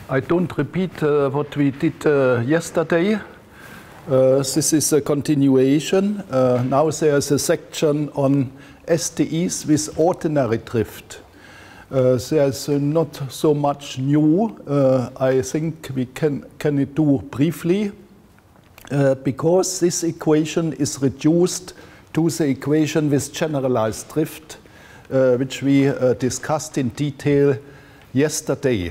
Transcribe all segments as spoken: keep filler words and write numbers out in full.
I don't repeat uh, what we did uh, yesterday. Uh, this is a continuation. Uh, now there's a section on S T Es with ordinary drift. Uh, there's uh, not so much new. Uh, I think we can, can do briefly uh, because this equation is reduced to the equation with generalized drift, uh, which we uh, discussed in detail yesterday.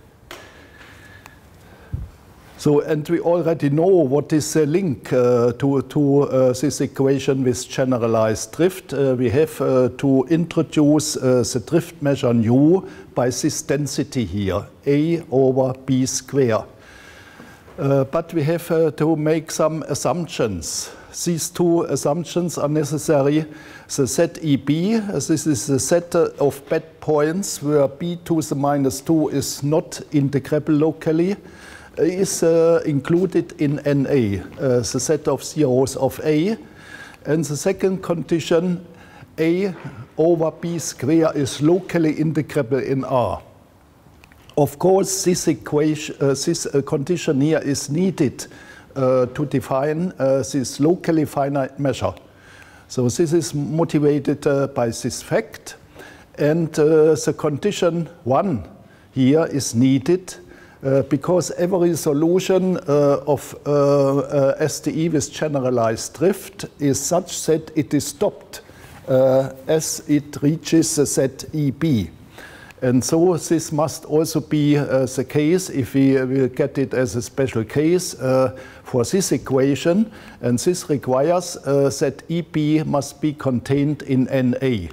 So, and we already know what is the link uh, to, to uh, this equation with generalized drift. Uh, we have uh, to introduce uh, the drift measure nu by this density here, A over B square. Uh, but we have uh, to make some assumptions. These two assumptions are necessary. The set E B, this is the set of bed points where B to the minus two is not integrable locally, is uh, included in N A, uh, the set of zeros of A. And the second condition, A over B square is locally integrable in R. Of course, this equation, uh, this uh, condition here is needed uh, to define uh, this locally finite measure. So this is motivated uh, by this fact. And uh, the condition one here is needed Uh, because every solution uh, of uh, uh, S T E with generalized drift is such that it is stopped uh, as it reaches the set E B. And so this must also be uh, the case if we will get it as a special case uh, for this equation. And this requires uh, that E B must be contained in N A.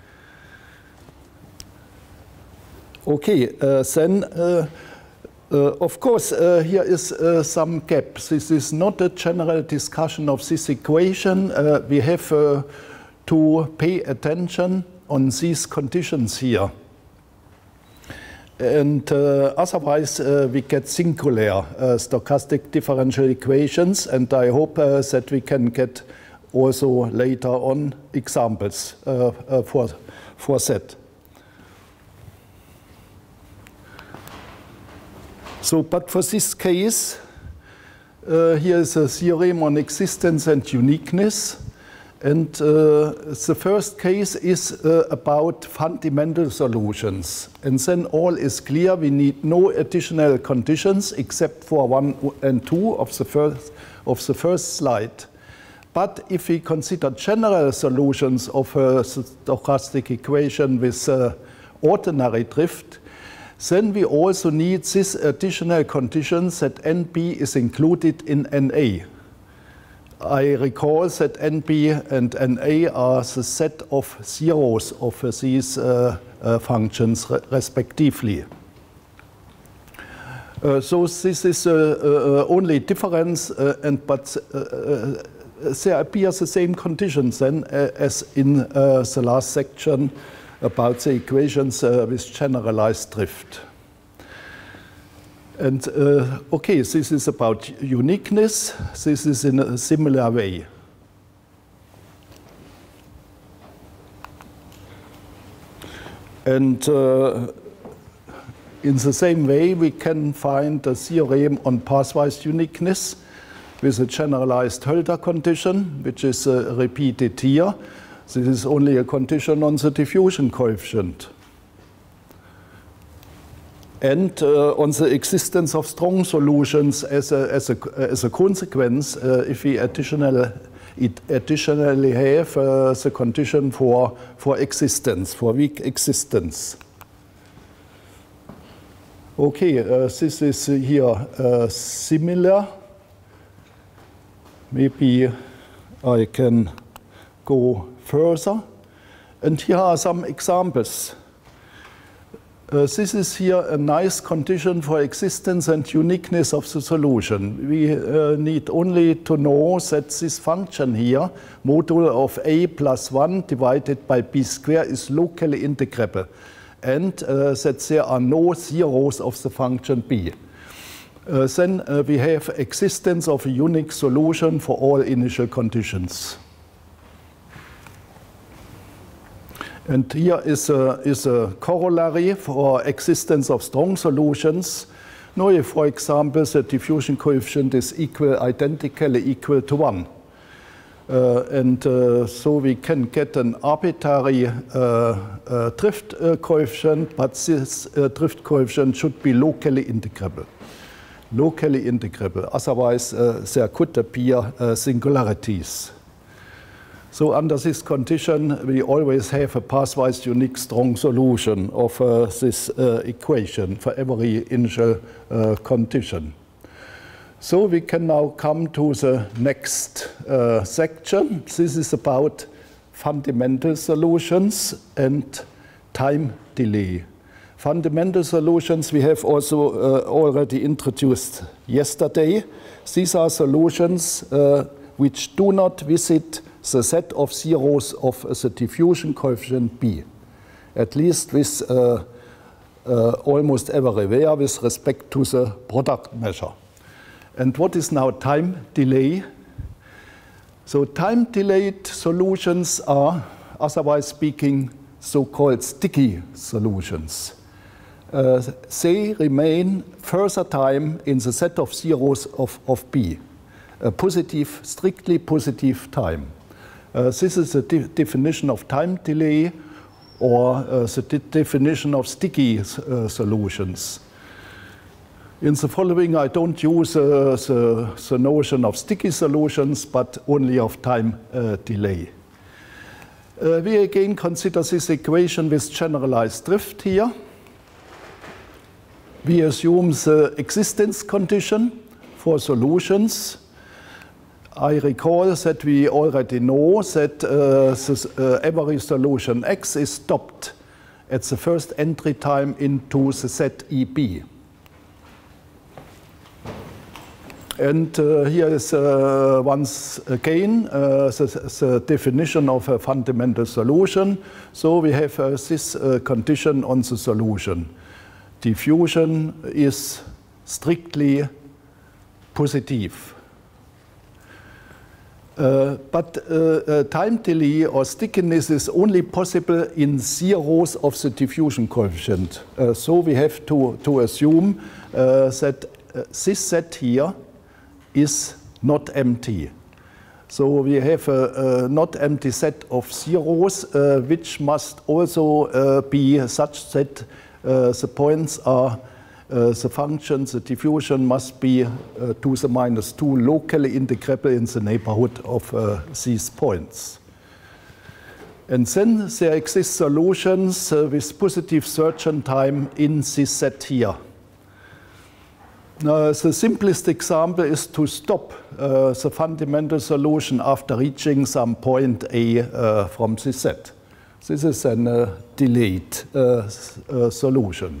Okay, uh, then uh, Uh, of course, uh, here is uh, some gap. This is not a general discussion of this equation. Uh, we have uh, to pay attention on these conditions here. And uh, otherwise, uh, we get singular uh, stochastic differential equations. And I hope uh, that we can get also later on examples uh, uh, for, for that. So, but for this case, uh, here is a theorem on existence and uniqueness. And uh, the first case is uh, about fundamental solutions. And then all is clear. We need no additional conditions except for one and two of the first, of the first slide. But if we consider general solutions of a stochastic equation with uh, ordinary drift, then we also need this additional conditions that N B is included in N A. I recall that N B and N A are the set of zeros of these uh, uh, functions re respectively. Uh, so this is uh, uh, only difference, uh, and but uh, uh, there appear the same conditions then uh, as in uh, the last section about the equations uh, with generalized drift. And uh, okay, this is about uniqueness. This is in a similar way. And uh, in the same way, we can find a theorem on pathwise uniqueness with a generalized Hölder condition, which is uh, repeated here. This is only a condition on the diffusion coefficient. And uh, on the existence of strong solutions as a, as a, as a consequence, uh, if we additional, it additionally have uh, the condition for, for existence, for weak existence. Okay, uh, this is here uh, similar. Maybe I can go further. And here are some examples. Uh, this is here a nice condition for existence and uniqueness of the solution. We uh, need only to know that this function here, modulo of A plus one divided by B square, is locally integrable, and uh, that there are no zeros of the function B. Uh, then uh, we have existence of a unique solution for all initial conditions. And here is a, is a corollary for existence of strong solutions. Now, if, for example, the diffusion coefficient is equal, identically equal to one. Uh, and uh, so we can get an arbitrary uh, uh, drift uh, coefficient, but this uh, drift coefficient should be locally integrable. Locally integrable, otherwise uh, there could appear uh, singularities. So under this condition, we always have a pathwise unique strong solution of uh, this uh, equation for every initial uh, condition. So we can now come to the next uh, section. This is about fundamental solutions and time delay. Fundamental solutions we have also uh, already introduced yesterday. These are solutions uh, which do not visit the set of zeros of the diffusion coefficient B, at least with uh, uh, almost everywhere with respect to the product measure. And what is now time delay? So time delayed solutions are, otherwise speaking, so-called sticky solutions. Uh, they remain further time in the set of zeros of, of B, a positive, strictly positive time. Uh, this is the de definition of time delay, or uh, the de definition of sticky uh, solutions. In the following, I don't use uh, the, the notion of sticky solutions, but only of time uh, delay. Uh, we again consider this equation with generalized drift here. We assume the existence condition for solutions. I recall that we already know that uh, this, uh, every solution X is stopped at the first entry time into the set E B. And uh, here is uh, once again uh, the, the definition of a fundamental solution. So we have uh, this uh, condition on the solution. Diffusion is strictly positive. Uh, but uh, uh, time delay or stickiness is only possible in zeros of the diffusion coefficient. Uh, so we have to, to assume uh, that uh, this set here is not empty. So we have a, a not empty set of zeros, uh, which must also uh, be such that uh, the points are Uh, the function, the diffusion must be uh, to the minus two locally integrable in the neighborhood of uh, these points. And then there exist solutions uh, with positive surgeon time in this set here. Now, the simplest example is to stop uh, the fundamental solution after reaching some point A uh, from this set. This is a uh, delayed uh, uh, solution.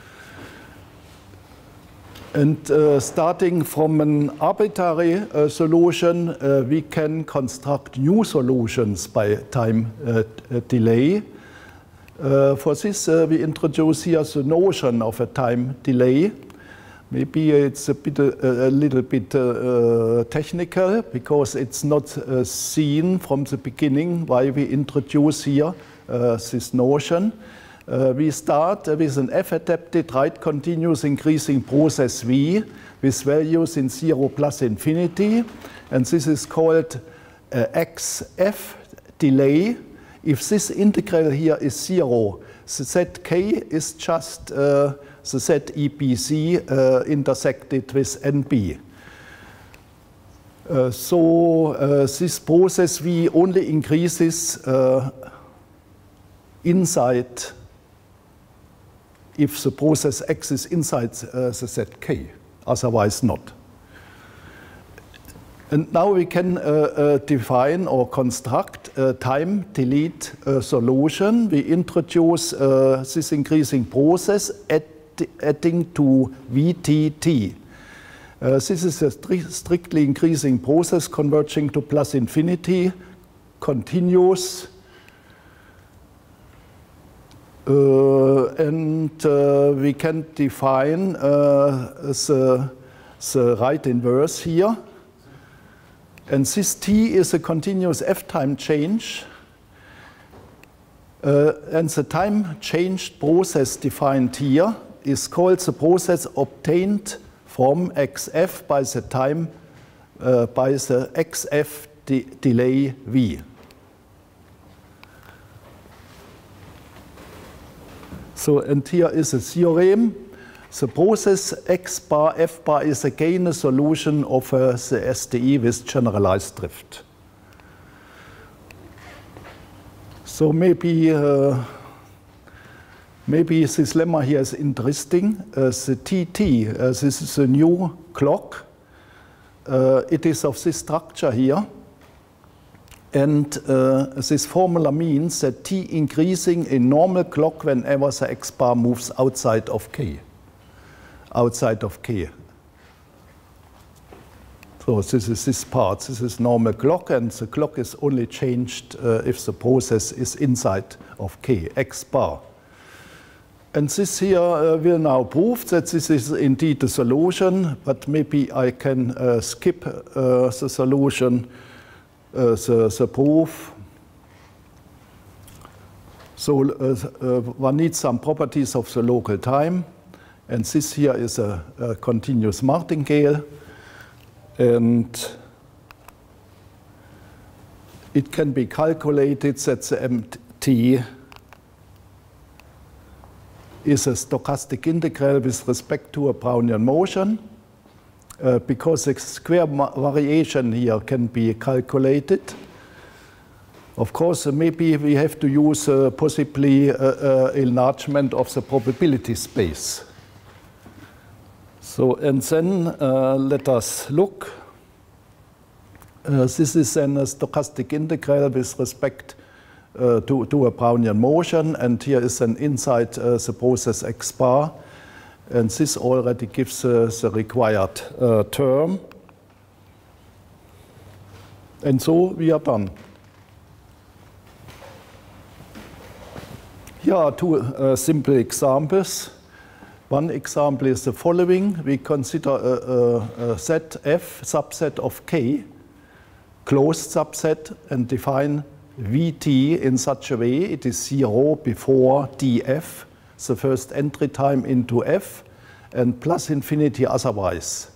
And uh, starting from an arbitrary uh, solution, uh, we can construct new solutions by time uh, delay. Uh, for this, uh, we introduce here the notion of a time delay. Maybe it's a, bit, uh, a little bit uh, technical, because it's not uh, seen from the beginning why we introduce here uh, this notion. Uh, we start uh, with an F-adapted right continuous increasing process V with values in zero plus infinity. And this is called uh, X F delay. If this integral here is zero, the Z K is just uh, the Z E B C uh, intersected with N B. Uh, so uh, this process V only increases uh, inside if the process X is inside uh, the Z K, otherwise not. And now we can uh, uh, define or construct a time delete uh, solution. We introduce uh, this increasing process add, adding to V T T. Uh, this is a stri strictly increasing process converging to plus infinity, continuous. Uh, and uh, we can define uh, the, the right inverse here. And this T is a continuous F-time change. Uh, and the time changed process defined here is called the process obtained from X F by the time, uh, by the X F de delay V. So, and here is a theorem. The process X bar F bar is again a solution of uh, the S D E with generalized drift. So maybe uh, maybe this lemma here is interesting. Uh, the T T, uh, this is a new clock. Uh, it is of this structure here. And uh, this formula means that T increasing in normal clock whenever the X bar moves outside of K. Outside of K. So this is this part. This is normal clock, and the clock is only changed uh, if the process is inside of K, X bar. And this here uh, will now prove that this is indeed the solution, but maybe I can uh, skip uh, the solution, uh, the, the proof. So uh, uh, one needs some properties of the local time. And this here is a, a continuous martingale, and it can be calculated that the M T is a stochastic integral with respect to a Brownian motion, uh, because the square variation here can be calculated. Of course, uh, maybe we have to use uh, possibly uh, uh, enlargement of the probability space. So, and then uh, let us look. Uh, this is then a stochastic integral with respect uh, to, to a Brownian motion, and here is an inside uh, the process X bar, and this already gives uh, the required uh, term. And so we are done. Here are two uh, simple examples. One example is the following. We consider a, a, a set F, subset of K, closed subset, and define V T in such a way it is zero before D F, the first entry time into F, and plus infinity otherwise.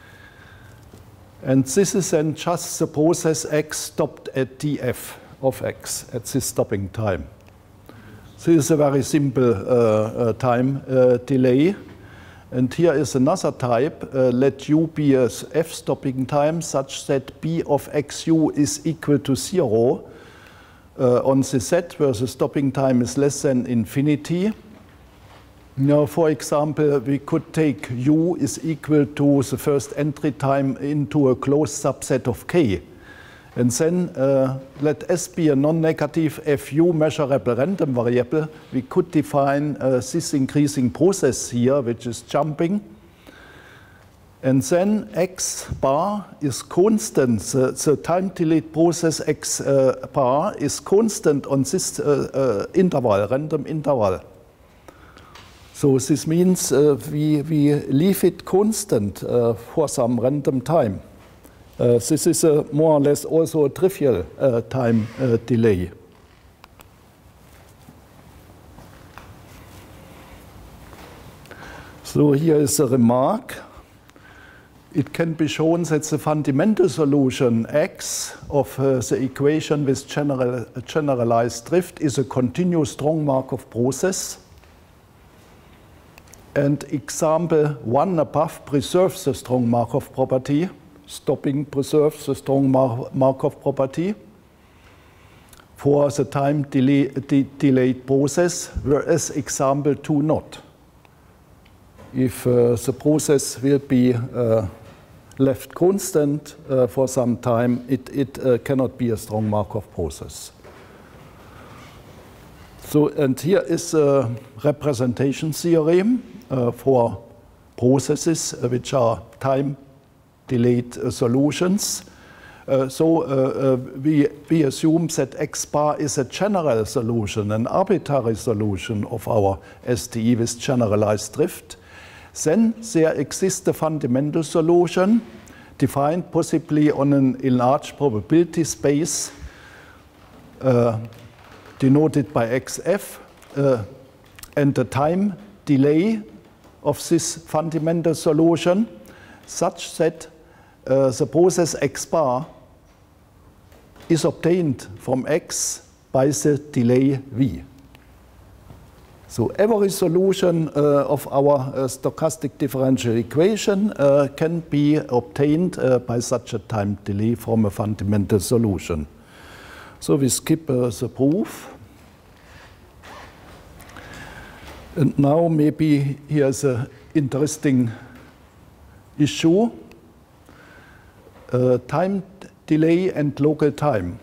And this is then just the process X stopped at D F of X at this stopping time. This is a very simple uh, uh, time uh, delay. And here is another type. Uh, let U be a F stopping time such that B of xu is equal to zero uh, on the set where the stopping time is less than infinity. Now, for example, we could take U is equal to the first entry time into a closed subset of K. And then uh, let S be a non-negative F U measurable random variable. We could define uh, this increasing process here, which is jumping. And then X bar is constant. The, the time delayed process X uh, bar is constant on this uh, uh, interval, random interval. So this means uh, we, we leave it constant uh, for some random time. Uh, this is a more or less also a trivial uh, time uh, delay. So here is a remark. It can be shown that the fundamental solution X of uh, the equation with general, uh, generalized drift is a continuous strong Markov process. And example one above preserves the strong Markov property. Stopping preserves the strong Mar Markov property for the time delay, de delayed process, whereas example two not. If uh, the process will be uh, left constant uh, for some time, it, it uh, cannot be a strong Markov process. So, and here is a representation theorem uh, for processes uh, which are time delayed uh, solutions. Uh, so uh, uh, we, we assume that X bar is a general solution, an arbitrary solution of our S D E with generalized drift. Then there exists a fundamental solution defined possibly on an enlarged probability space uh, denoted by X F, uh, and the time delay of this fundamental solution such that uh, the process x bar is obtained from x by the delay v. So every solution uh, of our uh, stochastic differential equation uh, can be obtained uh, by such a time delay from a fundamental solution. So we skip uh, the proof. And now maybe here's an interesting issue. Uh, time delay and local time.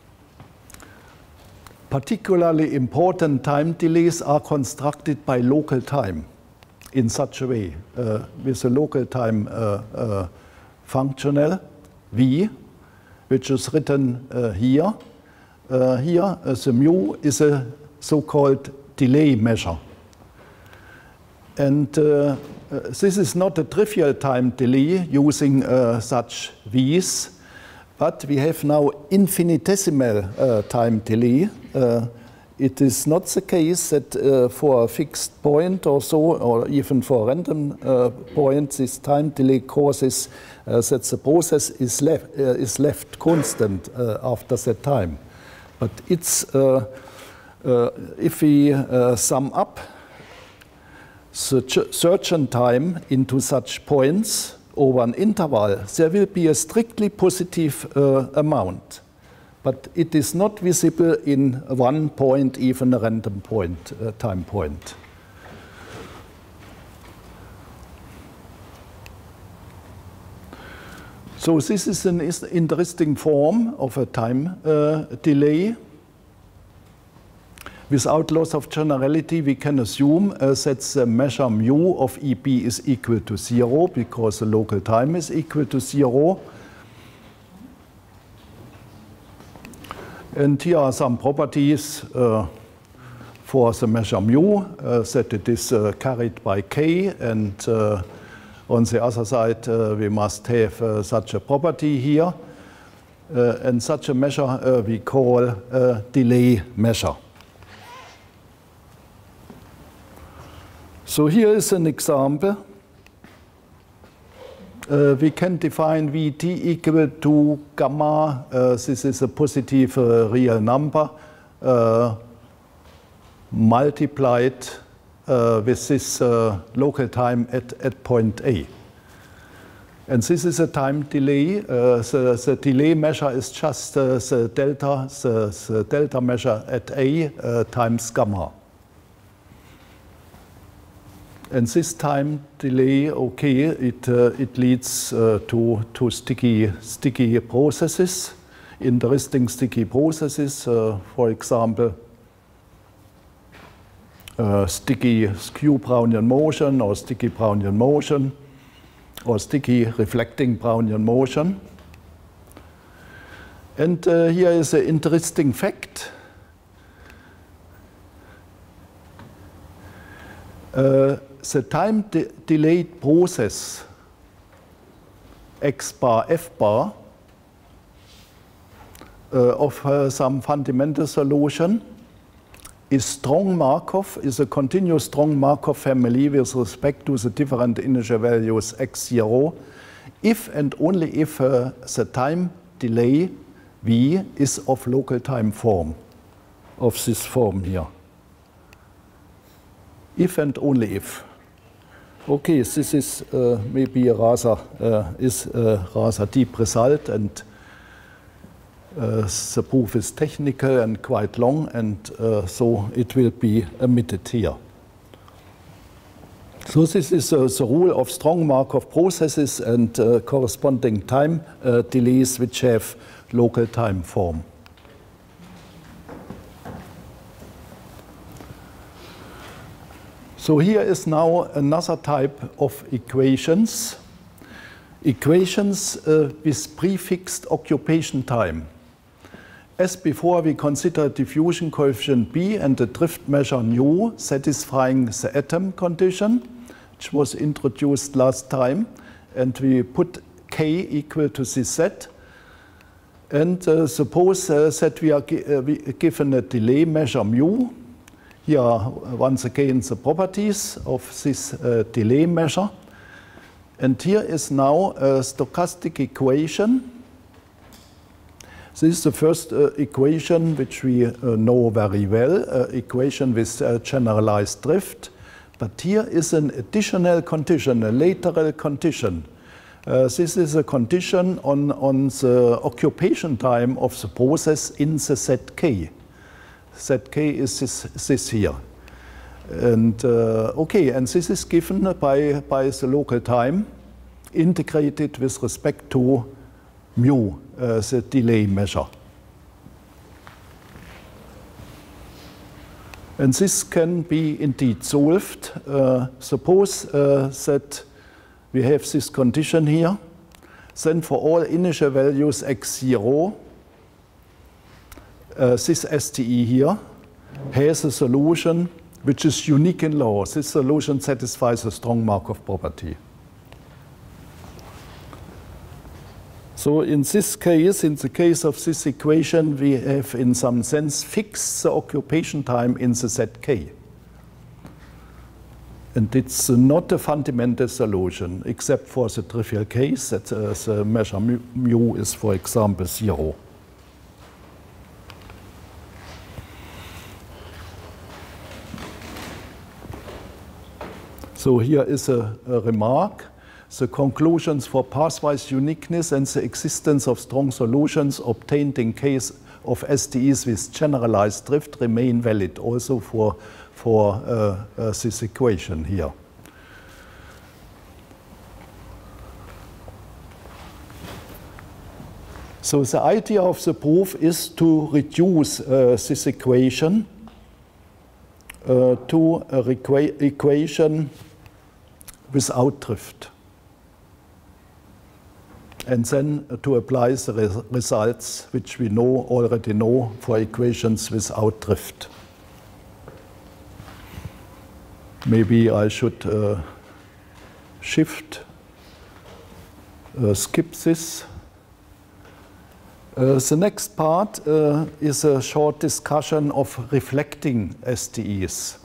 Particularly important time delays are constructed by local time in such a way, uh, with a local time uh, uh, functional v, which is written uh, here. Uh, here, uh, the mu is a so-called delay measure. And uh, uh, this is not a trivial time delay using uh, such v's, but we have now infinitesimal uh, time delay. Uh, it is not the case that uh, for a fixed point or so, or even for a random uh, point, this time delay causes uh, that the process is left, uh, is left constant uh, after that time. But it's, uh, uh, if we uh, sum up the surgeon time into such points over an interval, there will be a strictly positive uh, amount. But it is not visible in one point, even a random point, uh, time point. So this is an interesting form of a time uh, delay. Without loss of generality, we can assume uh, that the measure mu of E B is equal to zero because the local time is equal to zero. And here are some properties uh, for the measure mu, uh, that it is uh, carried by k, and uh, on the other side uh, we must have uh, such a property here. Uh, and such a measure uh, we call a delay measure. So here is an example. Uh, we can define Vt equal to gamma. Uh, this is a positive uh, real number uh, multiplied uh, with this uh, local time at, at point A. And this is a time delay. Uh, the, the delay measure is just uh, the delta, the, the delta measure at A uh, times gamma. And this time delay, okay, it, uh, it leads uh, to, to sticky, sticky processes, interesting sticky processes, uh, for example, uh, sticky skew Brownian motion or sticky Brownian motion or sticky reflecting Brownian motion. And uh, here is an interesting fact. Uh, the time de delayed process x bar f bar uh, of uh, some fundamental solution is strong Markov, is a continuous strong Markov family with respect to the different initial values x zero, if and only if uh, the time delay v is of local time form, of this form here. If and only if. Okay, this is uh, maybe a rather, uh, is a rather deep result, and uh, the proof is technical and quite long, and uh, so it will be omitted here. So this is uh, the rule of strong Markov processes and uh, corresponding time uh, delays which have local time form. So here is now another type of equations. Equations uh, with prefixed occupation time. As before, we consider diffusion coefficient B and the drift measure nu satisfying the atom condition, which was introduced last time. And we put k equal to this set. And uh, suppose uh, that we are gi uh, we given a delay measure mu. here are once again the properties of this uh, delay measure. And here is now a stochastic equation. This is the first uh, equation which we uh, know very well, uh, equation with uh, generalized drift. But here is an additional condition, a lateral condition. Uh, this is a condition on, on the occupation time of the process in the Z K. Z K is this, this here. And uh, okay, and this is given by, by the local time, integrated with respect to mu, uh, the delay measure. And this can be indeed solved. Uh, suppose uh, that we have this condition here. Then for all initial values x zero, uh, this S T E here has a solution which is unique in law. This solution satisfies a strong Markov property. So in this case, in the case of this equation, we have in some sense fixed the occupation time in the Z K. And it's not a fundamental solution, except for the trivial case that uh, the measure mu, mu is, for example, zero. So here is a, a remark. The conclusions for pathwise uniqueness and the existence of strong solutions obtained in case of S T Es with generalized drift remain valid also for, for uh, uh, this equation here. So the idea of the proof is to reduce uh, this equation uh, to an equa equation without drift, and then to apply the res results which we know already know for equations without drift. Maybe I should uh, shift, uh, skip this. Uh, the next part uh, is a short discussion of reflecting S T Es.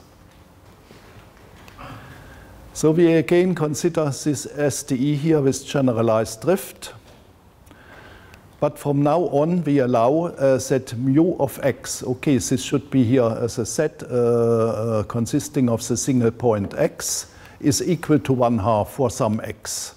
So we again consider this S T E here with generalized drift. But from now on, we allow uh, that mu of x, okay, this should be here as a set uh, uh, consisting of the single point x, is equal to one half for some x.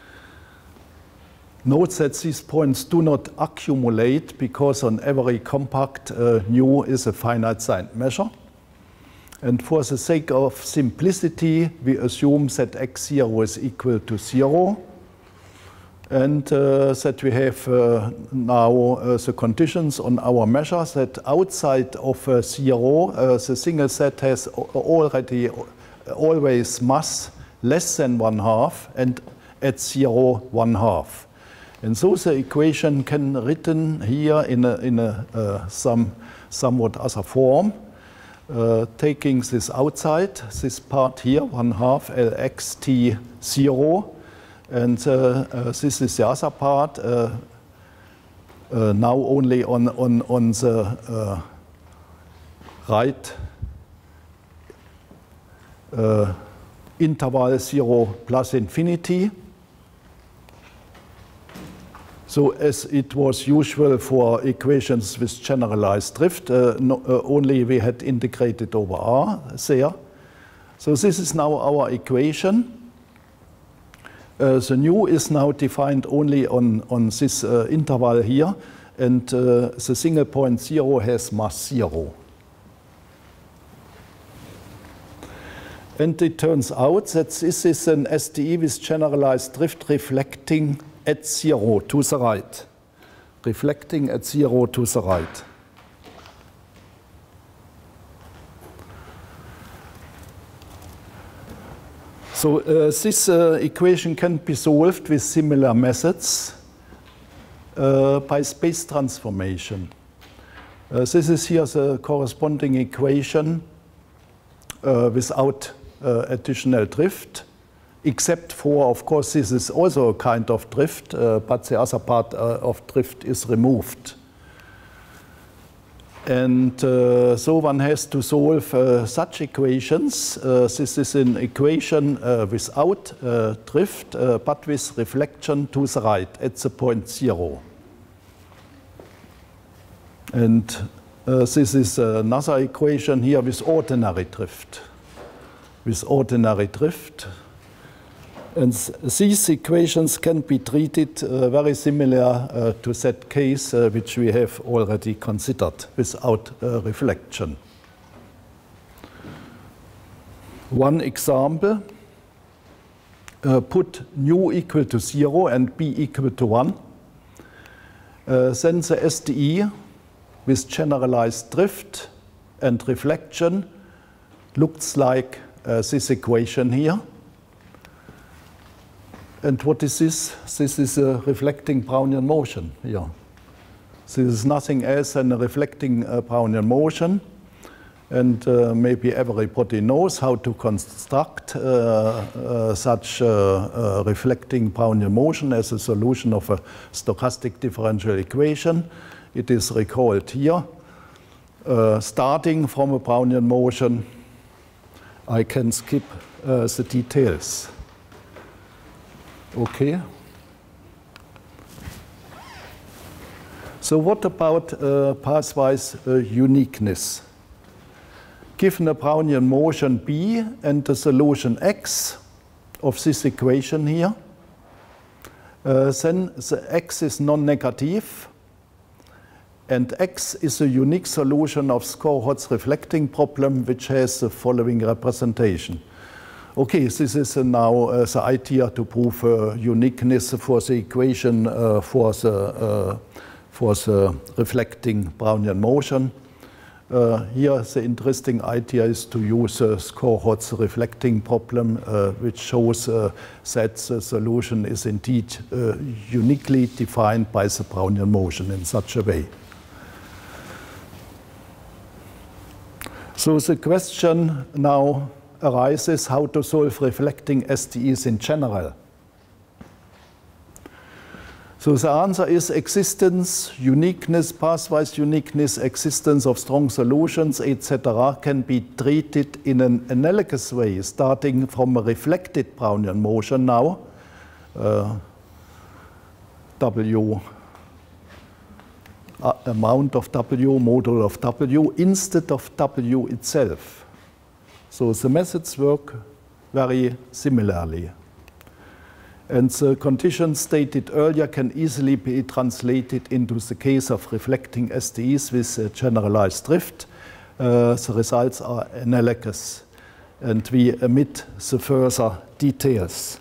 Note that these points do not accumulate because on every compact uh, nu is a finite signed measure. And for the sake of simplicity, we assume that x zero is equal to zero, and uh, that we have uh, now uh, the conditions on our measure that outside of uh, zero, uh, the single set has already always mass less than one half, and at zero, one half. And so the equation can be written here in a, in a uh, some, somewhat other form. Uh, taking this outside, this part here, one half L X T zero, and uh, uh, this is the other part, uh, uh, now only on, on, on the uh, right uh, interval zero plus infinity. So as it was usual for equations with generalized drift, uh, no, uh, only we had integrated over R there. So this is now our equation. Uh, the nu is now defined only on, on this uh, interval here, and uh, the single point zero has mass zero. And it turns out that this is an S T E with generalized drift reflecting at zero to the right, reflecting at zero to the right. So uh, this uh, equation can be solved with similar methods uh, by space transformation. Uh, this is here the corresponding equation uh, without uh, additional drift. Except for, of course, this is also a kind of drift, uh, but the other part uh, of drift is removed. And uh, so one has to solve uh, such equations. Uh, this is an equation uh, without uh, drift, uh, but with reflection to the right at the point zero. And uh, this is another equation here with ordinary drift. With ordinary drift. And these equations can be treated uh, very similar uh, to that case uh, which we have already considered without uh, reflection. One example, uh, put nu equal to zero and b equal to one. Uh, then the S D E with generalized drift and reflection looks like uh, this equation here. And what is this? This is a reflecting Brownian motion here. This is nothing else than a reflecting uh, Brownian motion. And uh, maybe everybody knows how to construct uh, uh, such uh, uh, reflecting Brownian motion as a solution of a stochastic differential equation. It is recalled here. Uh, starting from a Brownian motion, I can skip uh, the details. Okay. So what about uh, pathwise uh, uniqueness? Given a Brownian motion B and the solution X of this equation here, uh, then the X is non-negative, and X is a unique solution of Skorohod's reflecting problem, which has the following representation. Okay, this is uh, now uh, the idea to prove uh, uniqueness for the equation uh, for, the, uh, for the reflecting Brownian motion. Uh, here the interesting idea is to use uh, Skorohod's reflecting problem, uh, which shows uh, that the solution is indeed uh, uniquely defined by the Brownian motion in such a way. So the question now arises how to solve reflecting S D Es in general. So the answer is existence, uniqueness, pathwise uniqueness, existence of strong solutions, et cetera can be treated in an analogous way, starting from a reflected Brownian motion now, uh, W, uh, amount of W, module of W, instead of W itself. So the methods work very similarly. And the conditions stated earlier can easily be translated into the case of reflecting S D Es with generalized drift. Uh, the results are analogous, and we omit the further details.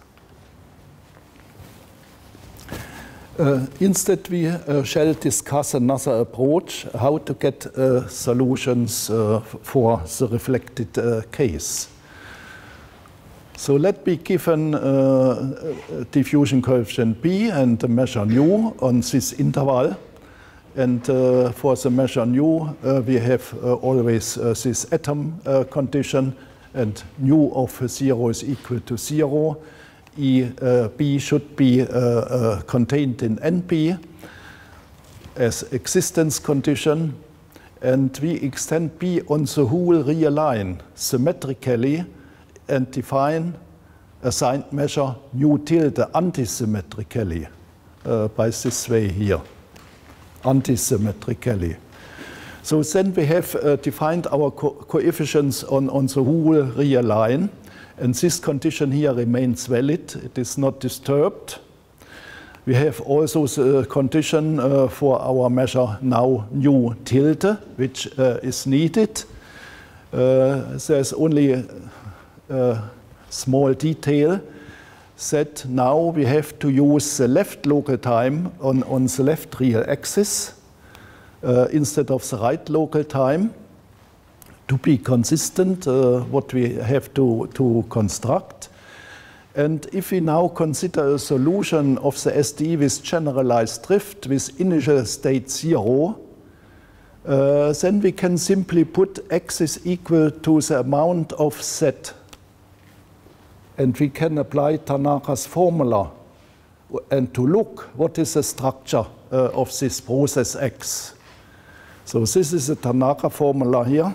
Uh, instead, we uh, shall discuss another approach, how to get uh, solutions uh, for the reflected uh, case. So let me give an uh, diffusion coefficient B and a measure nu on this interval. And uh, for the measure nu, uh, we have uh, always uh, this atom uh, condition, and nu of zero is equal to zero. E, uh, B should be uh, uh, contained in N B as existence condition, and we extend B on the whole real line symmetrically and define a signed measure nu tilde antisymmetrically uh, by this way here, antisymmetrically. So then we have uh, defined our co coefficients on, on the whole real line. And this condition here remains valid. It is not disturbed. We have also the condition uh, for our measure now nu tilde, which uh, is needed. Uh, there's only a, a small detail that now we have to use the left local time on, on the left real axis uh, instead of the right local time. To be consistent, uh, what we have to, to construct. And if we now consider a solution of the S D E with generalized drift with initial state zero, uh, then we can simply put x is equal to the amount of z. And we can apply Tanaka's formula and to look what is the structure uh, of this process x. So this is the Tanaka formula here.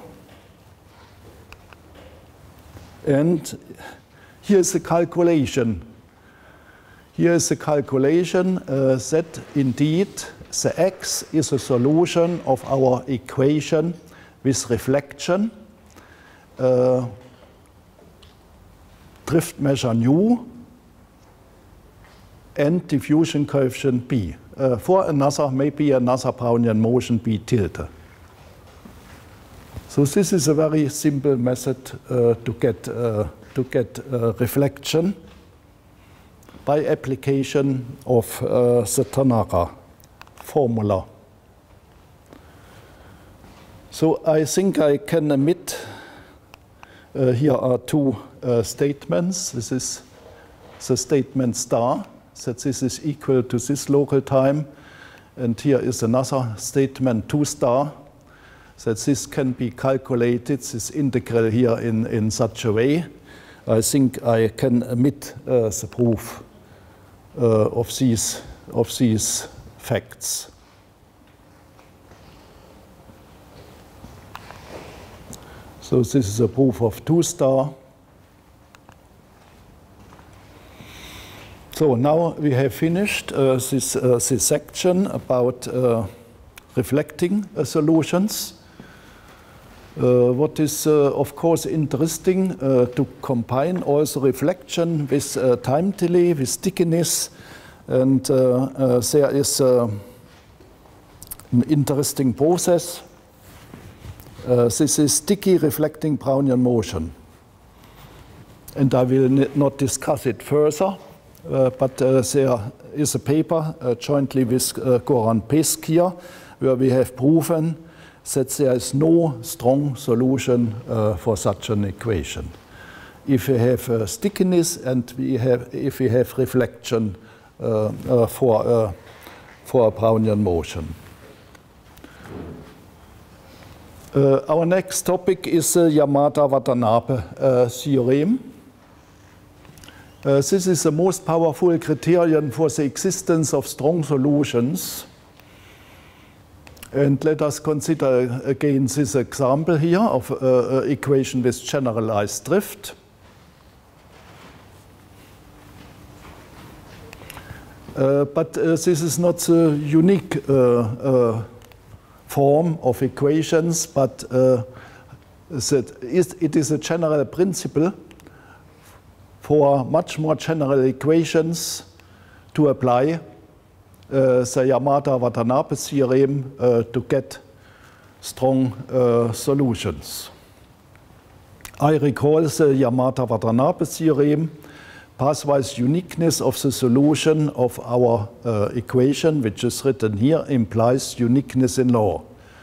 And here is the calculation. Here is the calculation uh, that indeed the X is a solution of our equation with reflection, uh, drift measure nu, and diffusion coefficient B. Uh, for another, maybe another Brownian motion B tilde. So this is a very simple method uh, to get, uh, to get uh, reflection by application of uh, the Tanaka formula. So I think I can omit, uh, here are two uh, statements. This is the statement star, that this is equal to this local time. And here is another statement two star, that this can be calculated, this integral here in, in such a way. I think I can omit uh, the proof uh, of, these, of these facts. So this is a proof of two star. So now we have finished uh, this, uh, this section about uh, reflecting uh, solutions. Uh, what is, uh, of course, interesting uh, to combine also reflection with uh, time delay, with stickiness. And uh, uh, there is uh, an interesting process. Uh, this is sticky reflecting Brownian motion. And I will not discuss it further, uh, but uh, there is a paper uh, jointly with uh, Goran Pesk here, where we have proven that there is no strong solution uh, for such an equation. If we have uh, stickiness and we have, if we have reflection uh, uh, for, uh, for a Brownian motion. Uh, our next topic is the Yamada-Watanabe uh, theorem. Uh, this is the most powerful criterion for the existence of strong solutions. And let us consider again this example here of uh, an equation with generalized drift. Uh, but uh, this is not the unique uh, uh, form of equations, but uh, it is a general principle for much more general equations to apply Uh, the Yamada-Watanabe theorem uh, to get strong uh, solutions. I recall the Yamada-Watanabe theorem, pathwise uniqueness of the solution of our uh, equation, which is written here, implies uniqueness in law.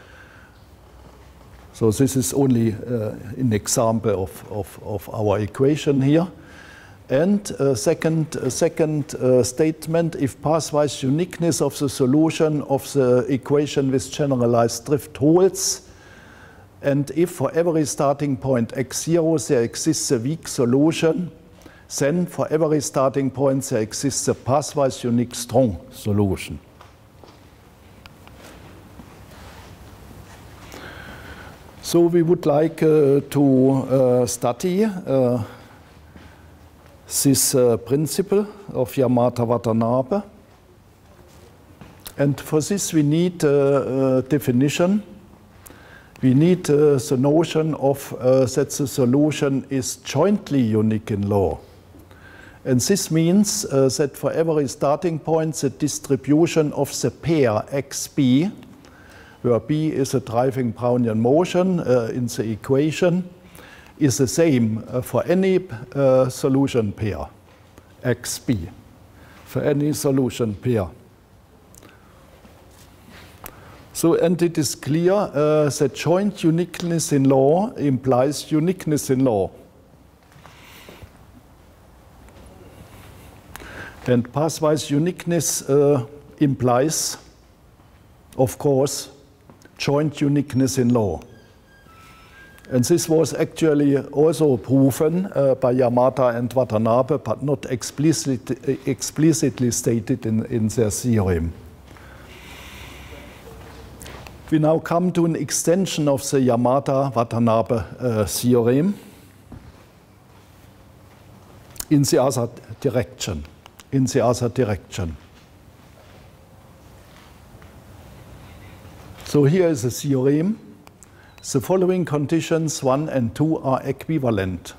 So this is only uh, an example of, of, of our equation here. And uh, second, uh, second uh, statement, if pathwise uniqueness of the solution of the equation with generalized drift holds, and if for every starting point x zero there exists a weak solution, then for every starting point there exists a pathwise unique strong solution. So we would like uh, to uh, study uh, this uh, principle of Yamada-Watanabe. And for this we need a uh, uh, definition. We need uh, the notion of uh, that the solution is jointly unique in law. And this means uh, that for every starting point the distribution of the pair xb, where b is a driving Brownian motion uh, in the equation, is the same uh, for any uh, solution pair, xb, for any solution pair. So, and it is clear uh, that joint uniqueness in law implies uniqueness in law. And pathwise uniqueness uh, implies, of course, joint uniqueness in law. And this was actually also proven uh, by Yamada and Watanabe, but not explicitly, explicitly stated in, in their theorem. We now come to an extension of the Yamada-Watanabe uh, theorem in the other direction. In the other direction. So here is a theorem. The following conditions one and two are equivalent.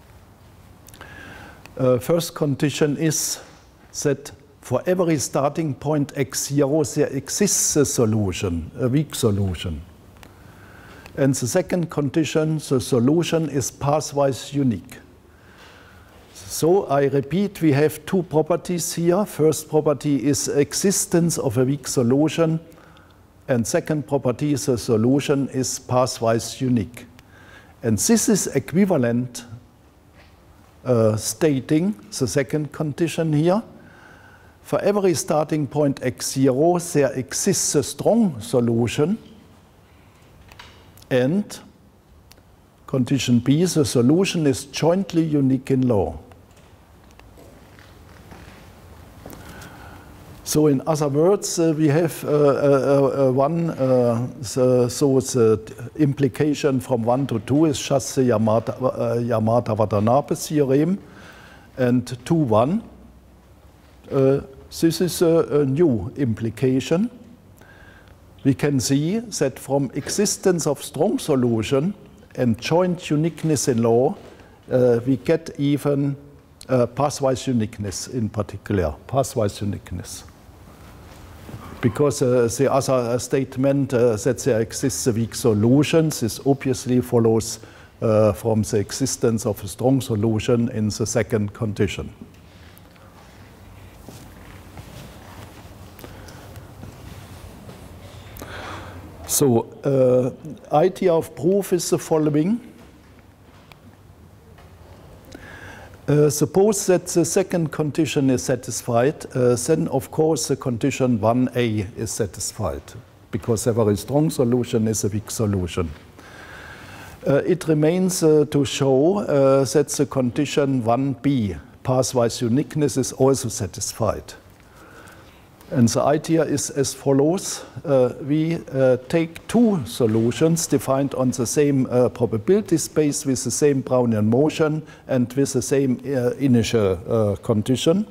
Uh, first condition is that for every starting point x zero, there exists a solution, a weak solution. And the second condition, the solution is pathwise unique. So I repeat, we have two properties here. First property is existence of a weak solution. And second property is the solution is pathwise unique. And this is equivalent uh, stating the second condition here. For every starting point x zero, there exists a strong solution. And condition B, the solution is jointly unique in law. So in other words, uh, we have uh, uh, uh, one, uh, the, so the implication from one to two is just the Yamada, uh, Yamada-Watanabe theorem, and two, one. Uh, this is a, a new implication. We can see that from existence of strong solution and joint uniqueness in law, uh, we get even uh, pathwise uniqueness in particular, pathwise uniqueness. Because uh, the other statement uh, that there exists a weak solution, this obviously follows uh, from the existence of a strong solution in the second condition. So, uh, idea of proof is the following. Uh, suppose that the second condition is satisfied, uh, then of course the condition one A is satisfied, because a very strong solution is a weak solution. Uh, it remains uh, to show uh, that the condition one B, pathwise uniqueness, is also satisfied. And the idea is as follows. Uh, we uh, take two solutions defined on the same uh, probability space with the same Brownian motion and with the same uh, initial uh, condition.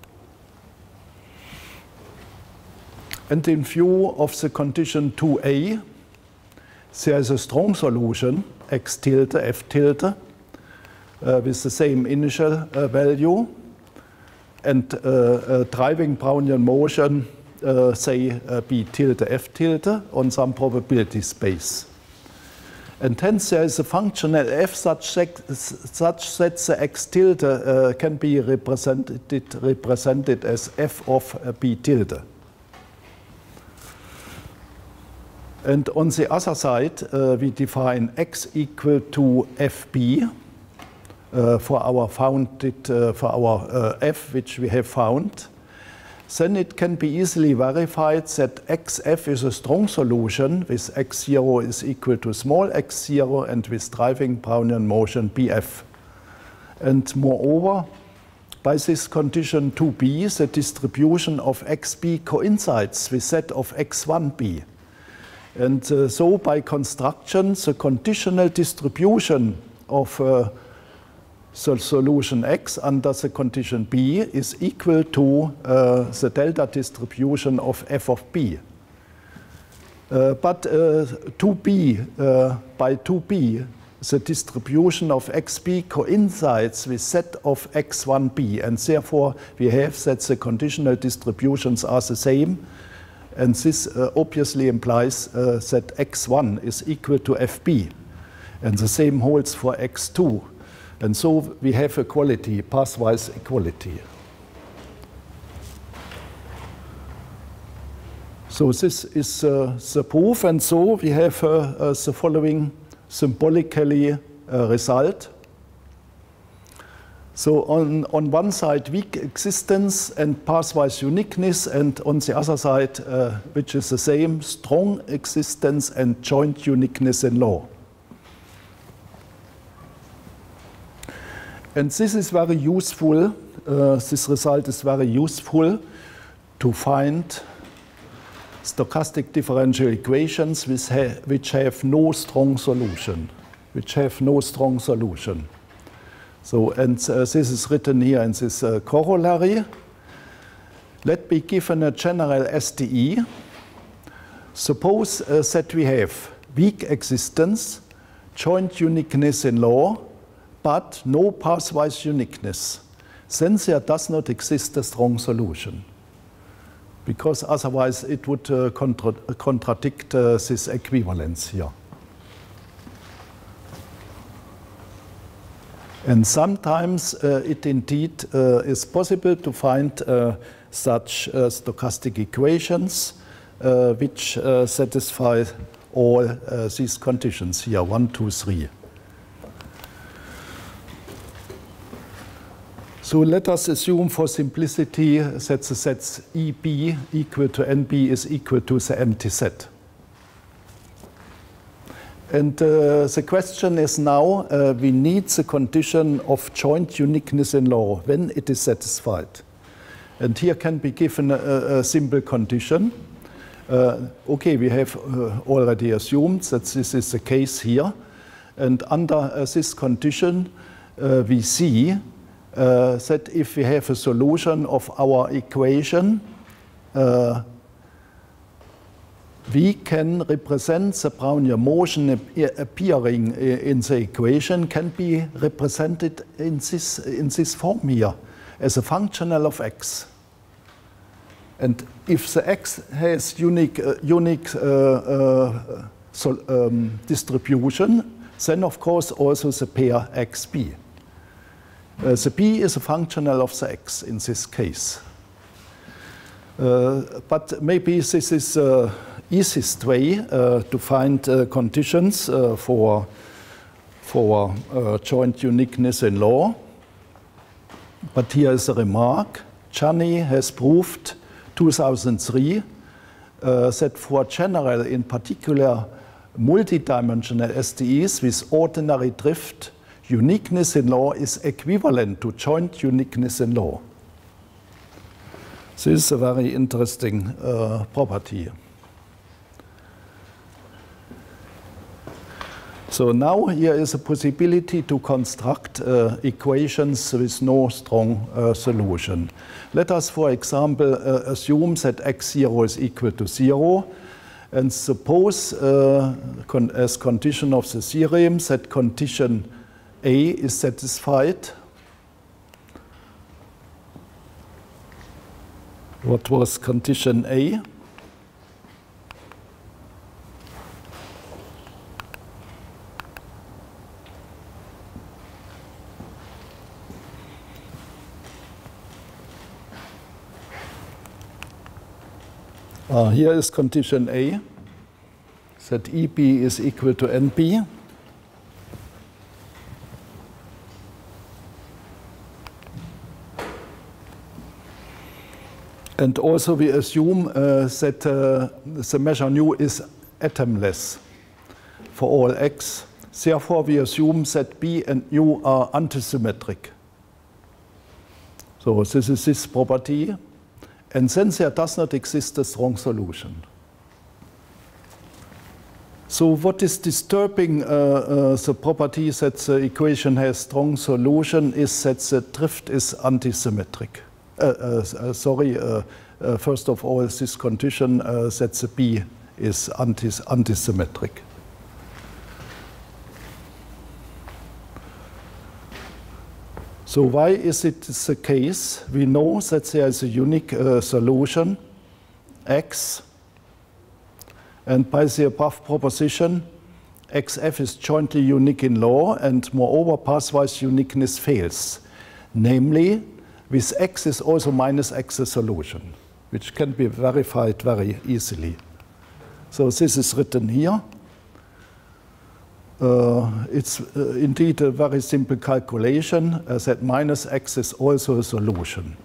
And in view of the condition two A, there is a strong solution, x tilde, f tilde, uh, with the same initial uh, value. And uh, uh, driving Brownian motion, uh, say uh, B tilde, F tilde, on some probability space. And hence there is a functional F such, such that the X tilde uh, can be represented, represented as F of uh, B tilde. And on the other side, uh, we define X equal to F B. Uh, for our founded, uh, for our uh, f, which we have found, then it can be easily verified that X F is a strong solution with x zero is equal to small x zero and with driving Brownian motion B F. And moreover, by this condition two B, the distribution of X B coincides with that of X one B. And uh, so by construction, the conditional distribution of uh, the solution X under the condition B is equal to uh, the delta distribution of f of B. Uh, but uh, two B, uh, by two B, the distribution of X B coincides with that of X one B, and therefore we have that the conditional distributions are the same, and this uh, obviously implies uh, that X one is equal to F B, and the same holds for X two. And so we have equality, pathwise equality. So this is uh, the proof, and so we have uh, uh, the following symbolically uh, result. So on, on one side, weak existence and pathwise uniqueness, and on the other side, uh, which is the same, strong existence and joint uniqueness in law. And this is very useful, uh, this result is very useful to find stochastic differential equations which have, which have no strong solution, which have no strong solution. So, and uh, this is written here in this uh, corollary. Let be given a general S D E. Suppose uh, that we have weak existence, joint uniqueness in law, but no pathwise uniqueness. Then there does not exist a strong solution, because otherwise it would uh, contra contradict uh, this equivalence here. And sometimes uh, it indeed uh, is possible to find uh, such uh, stochastic equations uh, which uh, satisfy all uh, these conditions here, one, two, three. So let us assume for simplicity that the sets E B equal to N B is equal to the empty set. And uh, the question is now, uh, we need the condition of joint uniqueness in law when it is satisfied. And here can be given a, a simple condition. Uh, okay, we have uh, already assumed that this is the case here. And under uh, this condition, uh, we see uh, that if we have a solution of our equation, uh, we can represent the Brownian motion appearing in the equation can be represented in this, in this form here as a functional of x. And if the x has unique, uh, unique uh, uh, so, um, distribution, then of course also the pair xb. Uh, the b is a functional of the x in this case. Uh, but maybe this is uh, easiest way uh, to find uh, conditions uh, for, for uh, joint uniqueness in law. But here is a remark. Czarny has proved two thousand three uh, that for general, in particular, multidimensional S D Es with ordinary drift, uniqueness in law is equivalent to joint uniqueness in law. This is a very interesting uh, property. So now here is a possibility to construct uh, equations with no strong uh, solution. Let us, for example, uh, assume that x zero is equal to zero, and suppose, uh, con as condition of the theorem, that condition A is satisfied. What was condition A? Uh, here is condition A, that E B is equal to N B. And also we assume uh, that uh, the measure nu is atomless for all x. Therefore, we assume that B and nu are antisymmetric. So this is this property. And then there does not exist a strong solution. So what is disturbing uh, uh, the property that the equation has strong solution is that the drift is antisymmetric. Uh, uh, uh, sorry, uh, uh, first of all, this condition uh, that the B is antis antisymmetric. So why is it the case? We know that there is a unique uh, solution, x, and by the above proposition, X F is jointly unique in law, and moreover, pathwise uniqueness fails. Namely, with X is also minus X a solution, which can be verified very easily. So this is written here. Uh, it's uh, indeed a very simple calculation uh, that minus X is also a solution.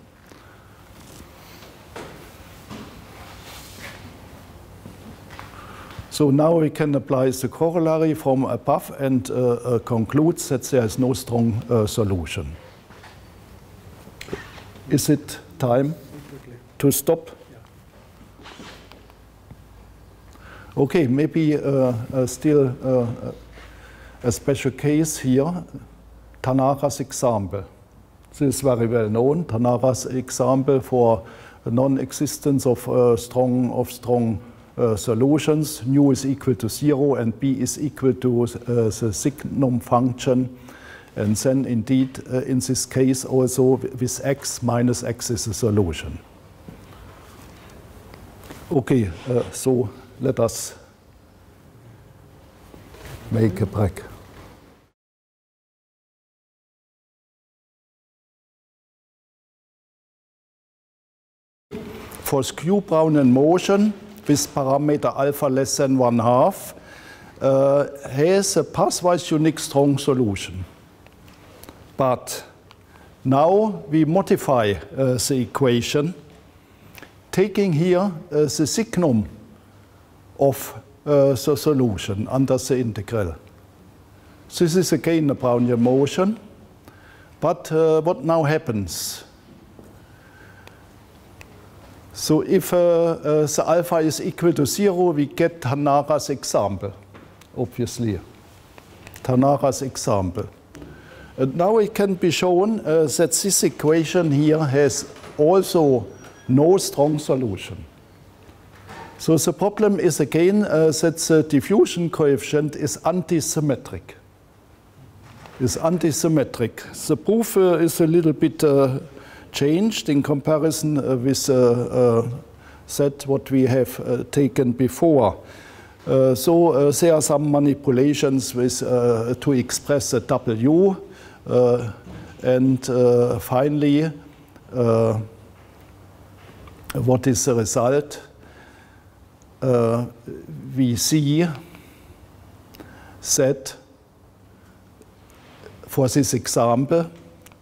So now we can apply the corollary from above and uh, uh, conclude that there is no strong uh, solution. Is it time to stop? Okay, maybe uh, uh, still uh, a special case here, Tanaka's example. This is very well known. Tanaka's example for the non-existence of uh, strong of strong uh, solutions. Nu is equal to zero and b is equal to uh, the signum function. And then indeed, uh, in this case, also with x minus x is a solution. Okay, uh, so let us make a break. For skew-Brownian motion with parameter alpha less than one half, uh, has a pathwise unique strong solution. But now we modify uh, the equation, taking here uh, the signum of uh, the solution under the integral. This is again a Brownian motion, but uh, what now happens? So if uh, uh, the alpha is equal to zero, we get Tanaka's example, obviously. Tanaka's example. And now it can be shown uh, that this equation here has also no strong solution. So the problem is again uh, that the diffusion coefficient is antisymmetric. Is antisymmetric. The proof uh, is a little bit uh, changed in comparison uh, with uh, uh, that what we have uh, taken before. Uh, so uh, there are some manipulations with, uh, to express the W, uh, and uh, finally, uh, what is the result? Uh, we see that for this example,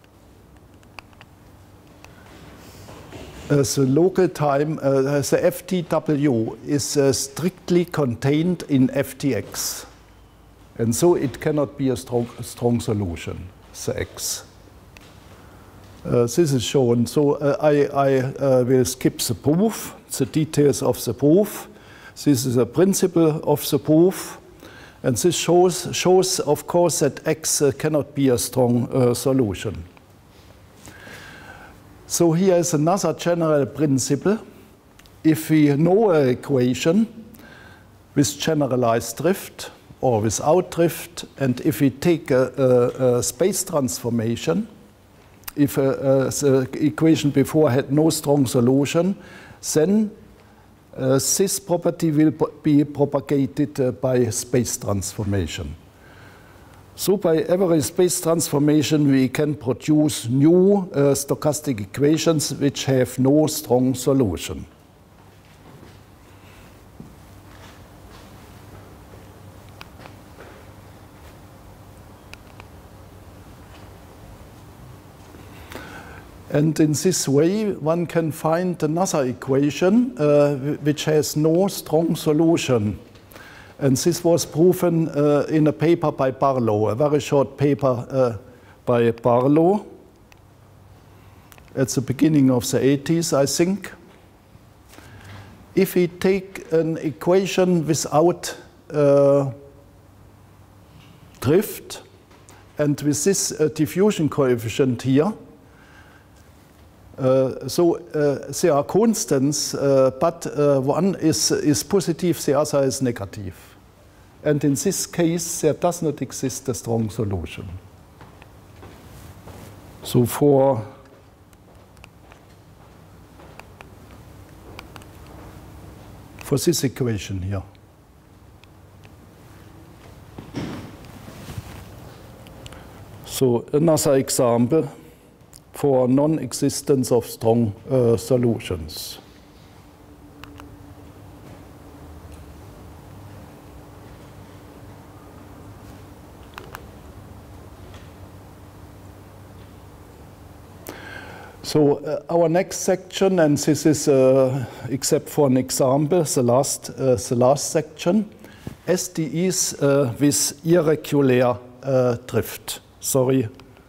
Uh, the local time, uh, the F T W is uh, strictly contained in F T X. And so it cannot be a strong, a strong solution, the X. Uh, this is shown. So uh, I, I uh, will skip the proof, the details of the proof. This is a principle of the proof. And this shows, shows of course, that X uh, cannot be a strong uh, solution. So here is another general principle. If we know an equation with generalized drift or without drift, and if we take a, a, a space transformation, if a, a, the equation before had no strong solution, then uh, this property will be propagated uh, by space transformation. So by every space transformation, we can produce new uh, stochastic equations which have no strong solution. And in this way, one can find another equation uh, which has no strong solution. And this was proven uh, in a paper by Barlow, a very short paper uh, by Barlow at the beginning of the eighties, I think. If we take an equation without uh, drift, and with this uh, diffusion coefficient here, Uh, so uh, there are constants, uh, but uh, one is, is positive, the other is negative. And in this case, there does not exist a strong solution. So for for this equation here. So another example for non-existence of strong uh, solutions. So uh, our next section, and this is, uh, except for an example, the last, uh, the last section, S D Es uh, with irregular uh, drift. Sorry.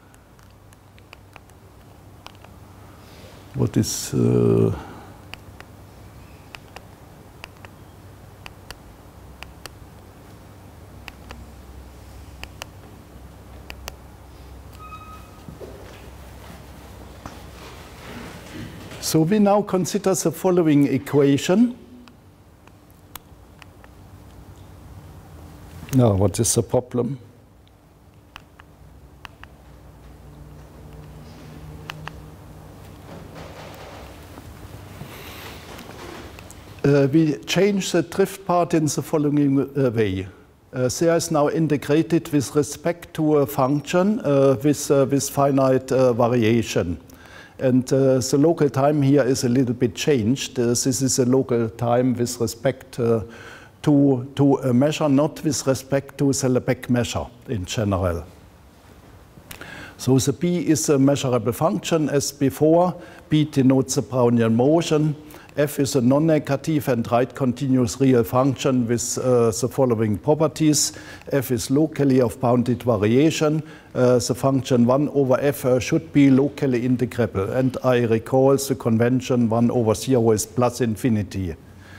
What is uh, So we now consider the following equation. Now, what is the problem? Uh, we change the drift part in the following uh, way. Uh, there is now integrated with respect to a function uh, with, uh, with finite uh, variation. And uh, the local time here is a little bit changed. Uh, this is a local time with respect uh, to, to a measure, not with respect to the Lebesgue measure in general. So the B is a measurable function as before. B denotes the Brownian motion. F is a non-negative and right continuous real function with uh, the following properties. F is locally of bounded variation. Uh, the function one over f uh, should be locally integrable. And I recall the convention one over zero is plus infinity.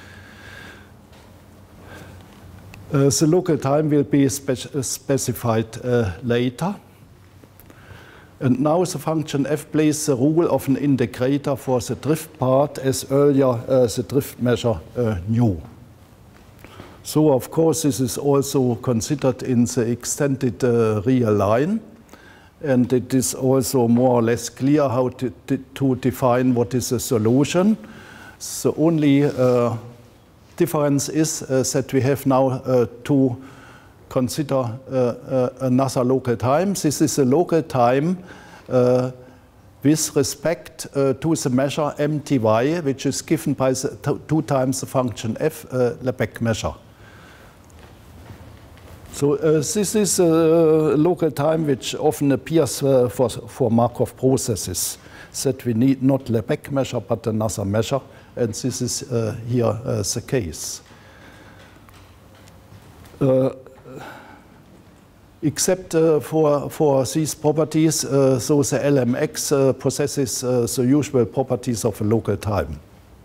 Uh, the local time will be spec specified uh, later. And now the function f plays the role of an integrator for the drift part as earlier uh, the drift measure uh, nu. So of course this is also considered in the extended uh, real line. And it is also more or less clear how to, to define what is a solution. The only uh, difference is uh, that we have now uh, to consider uh, uh, another local time. This is a local time uh, with respect uh, to the measure m t y, which is given by the two times the function f, uh, Lebesgue measure. So uh, this is a local time which often appears uh, for, for Markov processes, that we need not Lebesgue measure but another measure, and this is uh, here uh, the case. Uh, Except uh, for, for these properties, uh, so the L M X uh, possesses uh, the usual properties of a local time.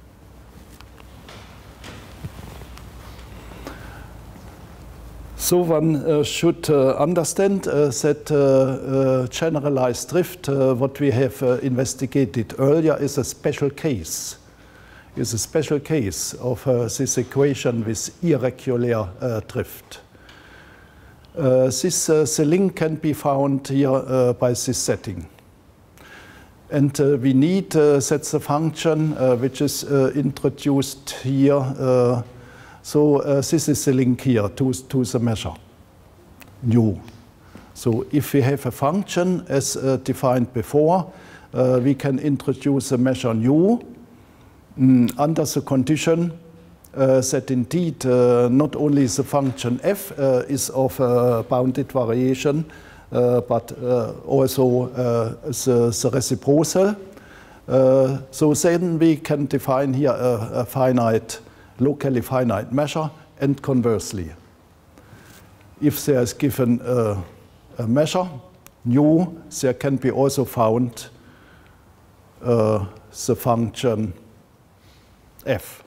So one uh, should uh, understand uh, that uh, uh, generalized drift, uh, what we have uh, investigated earlier, is a special case. Is a special case of uh, this equation with irregular uh, drift. Uh, this uh, the link can be found here uh, by this setting. And uh, we need uh, that the function uh, which is uh, introduced here. Uh, so uh, this is the link here to, to the measure, nu. So if we have a function as uh, defined before, uh, we can introduce a measure nu mm, under the condition Uh, that indeed uh, not only the function f uh, is of uh, bounded variation, uh, but uh, also uh, the, the reciprocal. Uh, so then we can define here a, a finite, locally finite measure, and conversely. If there is given a, a measure, nu, there can be also found uh, the function f.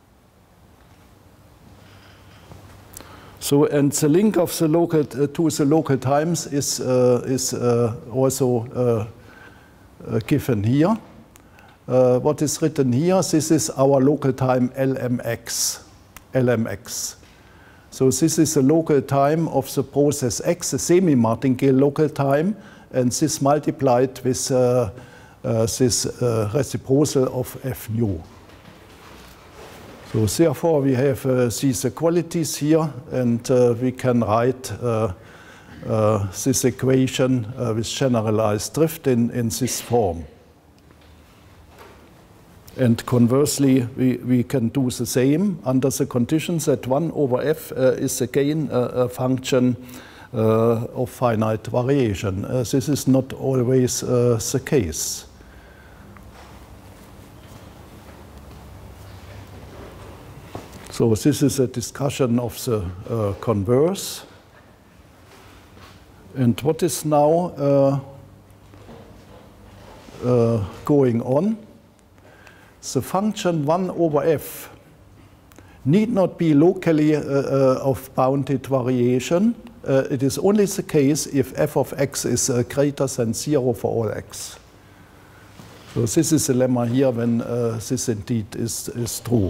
So, and the link of the local uh, to the local times is uh, is uh, also uh, uh, given here. Uh, what is written here? This is our local time L M X. L M X. So this is the local time of the process X, the semi-martingale local time, and this multiplied with uh, uh, this uh, reciprocal of f nu. So therefore we have uh, these equalities here, and uh, we can write uh, uh, this equation uh, with generalized drift in, in this form. And conversely, we, we can do the same under the conditions that one over f uh, is again a, a function uh, of finite variation. Uh, this is not always uh, the case. So this is a discussion of the uh, converse. And what is now uh, uh, going on? The function one over f need not be locally uh, uh, of bounded variation. Uh, it is only the case if f of x is uh, greater than zero for all x. So this is the lemma here when uh, this indeed is, is true.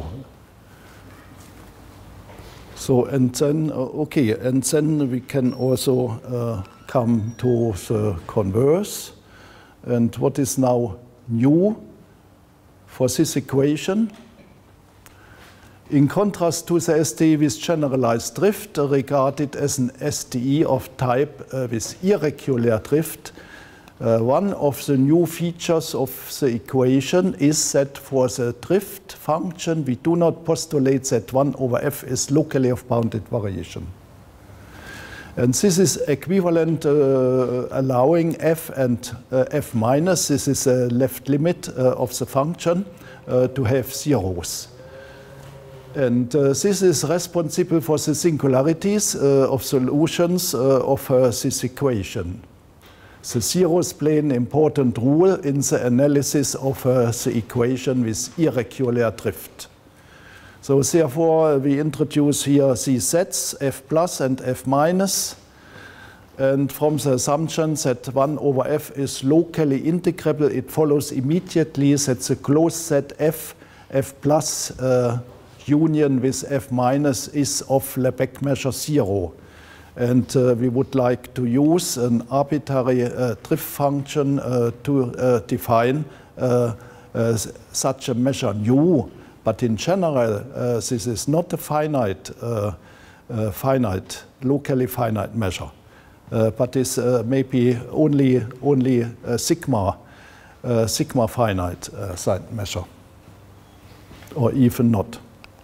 So, and then, uh, okay, and then we can also uh, come to the converse. And what is now new for this equation? In contrast to the S T E with generalized drift, uh, regarded as an S T E of type uh, with irregular drift, uh, one of the new features of the equation is that for the drift function, we do not postulate that one over f is locally of bounded variation. And this is equivalent uh, allowing f and uh, f minus, this is a left limit uh, of the function, uh, to have zeros. And uh, this is responsible for the singularities uh, of solutions uh, of uh, this equation. The zeros play an important role in the analysis of uh, the equation with irregular drift. So therefore, we introduce here these sets, f plus and f minus. And from the assumption that one over f is locally integrable, it follows immediately that the closed set f, f plus, uh, union with f minus is of Lebesgue measure zero. And uh, we would like to use an arbitrary uh, drift function uh, to uh, define uh, uh, such a measure nu. But in general, uh, this is not a finite, uh, uh, finite, locally finite measure, uh, but is uh, maybe only, only a sigma, uh, sigma finite uh, sign measure, or even not.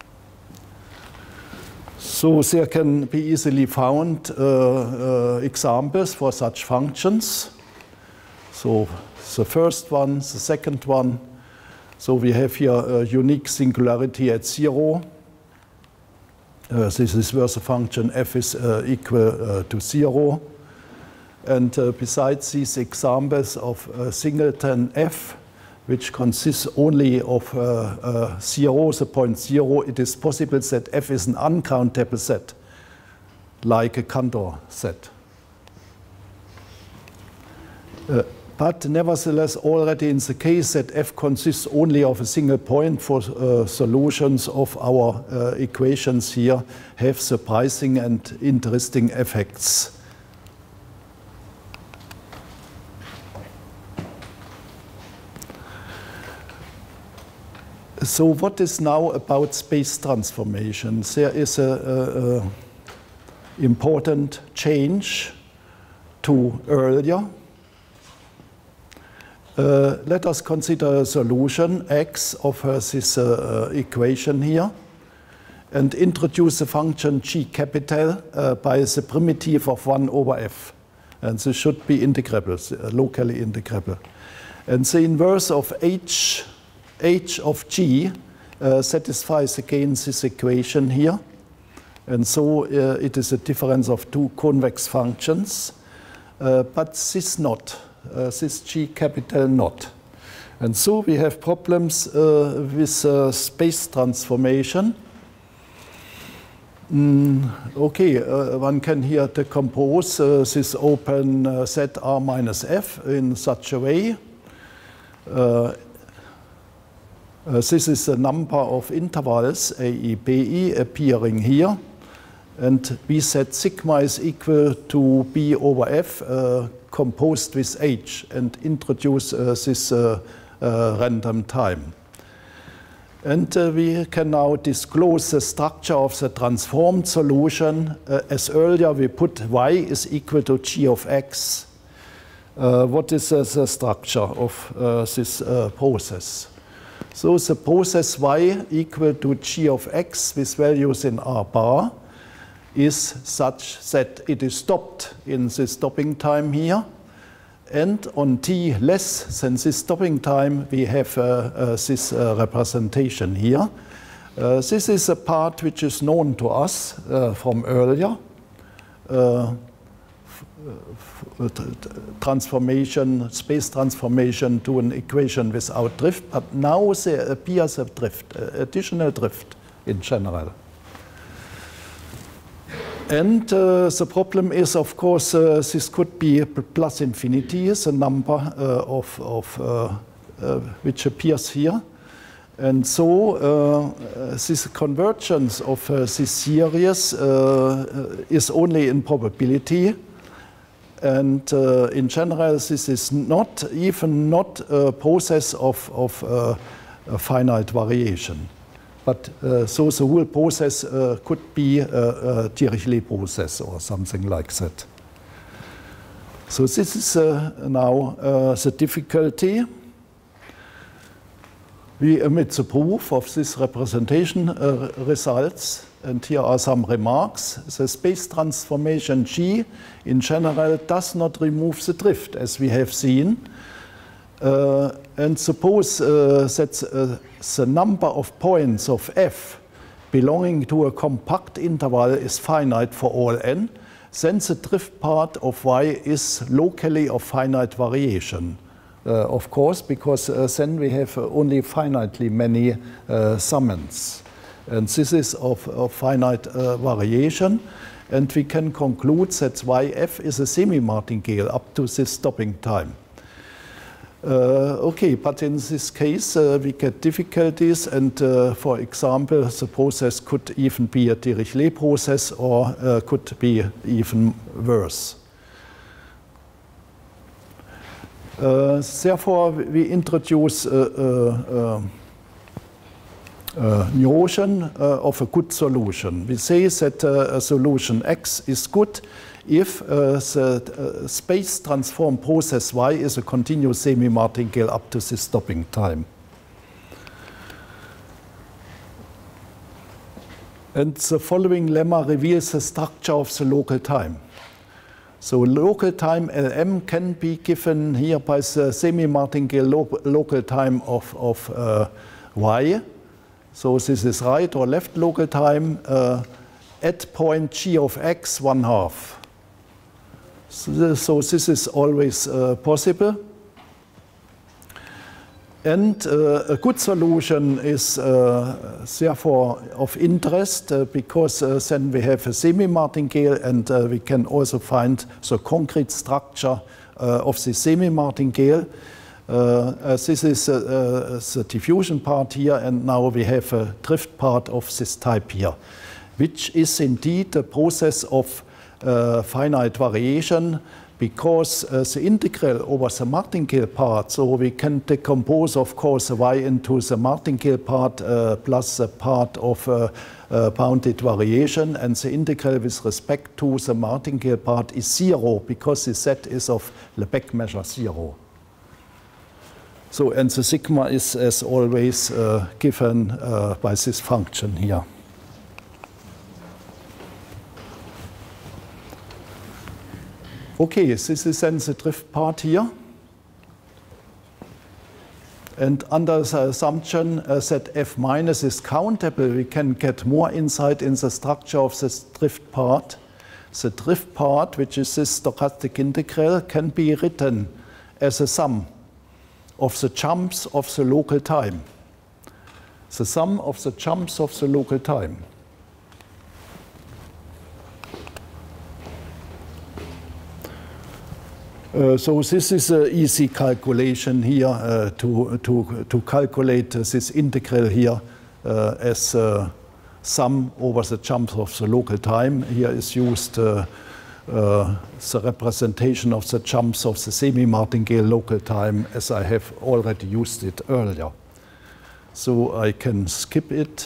So there can be easily found uh, uh, examples for such functions. So the first one, the second one. So we have here a unique singularity at zero. Uh, this is where the function f is uh, equal uh, to zero. And uh, besides these examples of uh, singleton f, which consists only of uh, uh, zero, the point zero, it is possible that f is an uncountable set, like a Cantor set. Uh, but nevertheless, already in the case that f consists only of a single point, for uh, solutions of our uh, equations here have surprising and interesting effects. So what is now about space transformations? There is an important change to earlier. Uh, let us consider a solution x of uh, this uh, equation here and introduce the function g capital uh, by the primitive of one over f. And this should be integrable, uh, locally integrable. And the inverse of h h of g uh, satisfies again this equation here. And so uh, it is a difference of two convex functions, uh, but this not, uh, this g capital not. And so we have problems uh, with uh, space transformation. Mm, okay, uh, one can here decompose uh, this open uh, set R minus f in such a way. Uh, Uh, this is a number of intervals, A, E, B, E, appearing here. And we set sigma is equal to B over F uh, composed with H and introduce uh, this uh, uh, random time. And uh, we can now disclose the structure of the transformed solution. Uh, as earlier, we put y is equal to g of x. Uh, what is uh, the structure of uh, this uh, process? So the process y equal to g of x with values in R bar is such that it is stopped in the stopping time here. And on t less than this stopping time, we have uh, uh, this uh, representation here. Uh, this is a part which is known to us uh, from earlier. Uh, transformation, space transformation to an equation without drift, but now there appears a drift, uh, additional drift in general. And uh, the problem is, of course, uh, this could be plus infinity, is a number uh, of, of uh, uh, which appears here. And so uh, this convergence of uh, this series uh, is only in probability. And uh, in general, this is not even not a process of, of uh, a finite variation. But uh, so the whole process uh, could be a, a Dirichlet process or something like that. So this is uh, now uh, the difficulty. We omit the proof of this representation uh, results, and here are some remarks. The space transformation G in general does not remove the drift, as we have seen. Uh, and suppose uh, that uh, the number of points of f belonging to a compact interval is finite for all n, then the drift part of y is locally of finite variation. Uh, of course, because uh, then we have uh, only finitely many uh, summands. And this is of, of finite uh, variation. And we can conclude that yf is a semi-martingale up to this stopping time. Uh, okay, but in this case, uh, we get difficulties. And uh, for example, the process could even be a Dirichlet process or uh, could be even worse. Uh, therefore, we introduce a, a, a notion uh, of a good solution. We say that uh, a solution X is good if uh, the uh, space transform process Y is a continuous semi-martingale up to the stopping time. And the following lemma reveals the structure of the local time. So local time L M can be given here by the semi-martingale lo local time of, of uh, Y. So this is right or left local time uh, at point G of X one half. So, so this is always uh, possible. And uh, a good solution is uh, therefore of interest uh, because uh, then we have a semi-martingale and uh, we can also find the concrete structure uh, of the semi-martingale. Uh, uh, this is uh, uh, the diffusion part here, and now we have a drift part of this type here, which is indeed a process of uh, finite variation, because uh, the integral over the martingale part, so we can decompose, of course, the y into the martingale part uh, plus the part of uh, uh, bounded variation, and the integral with respect to the martingale part is zero, because the set is of Lebesgue measure zero. So, and the sigma is, as always, uh, given uh, by this function here. Okay, this is then the drift part here. And under the assumption uh, that f minus is countable, we can get more insight in the structure of this drift part. The drift part, which is this stochastic integral, can be written as a sum of the jumps of the local time. The sum of the jumps of the local time. Uh, so this is an easy calculation here uh, to, to, to calculate uh, this integral here uh, as uh, sum over the jumps of the local time. Here is used uh, uh, the representation of the jumps of the semi-martingale local time as I have already used it earlier. So I can skip it.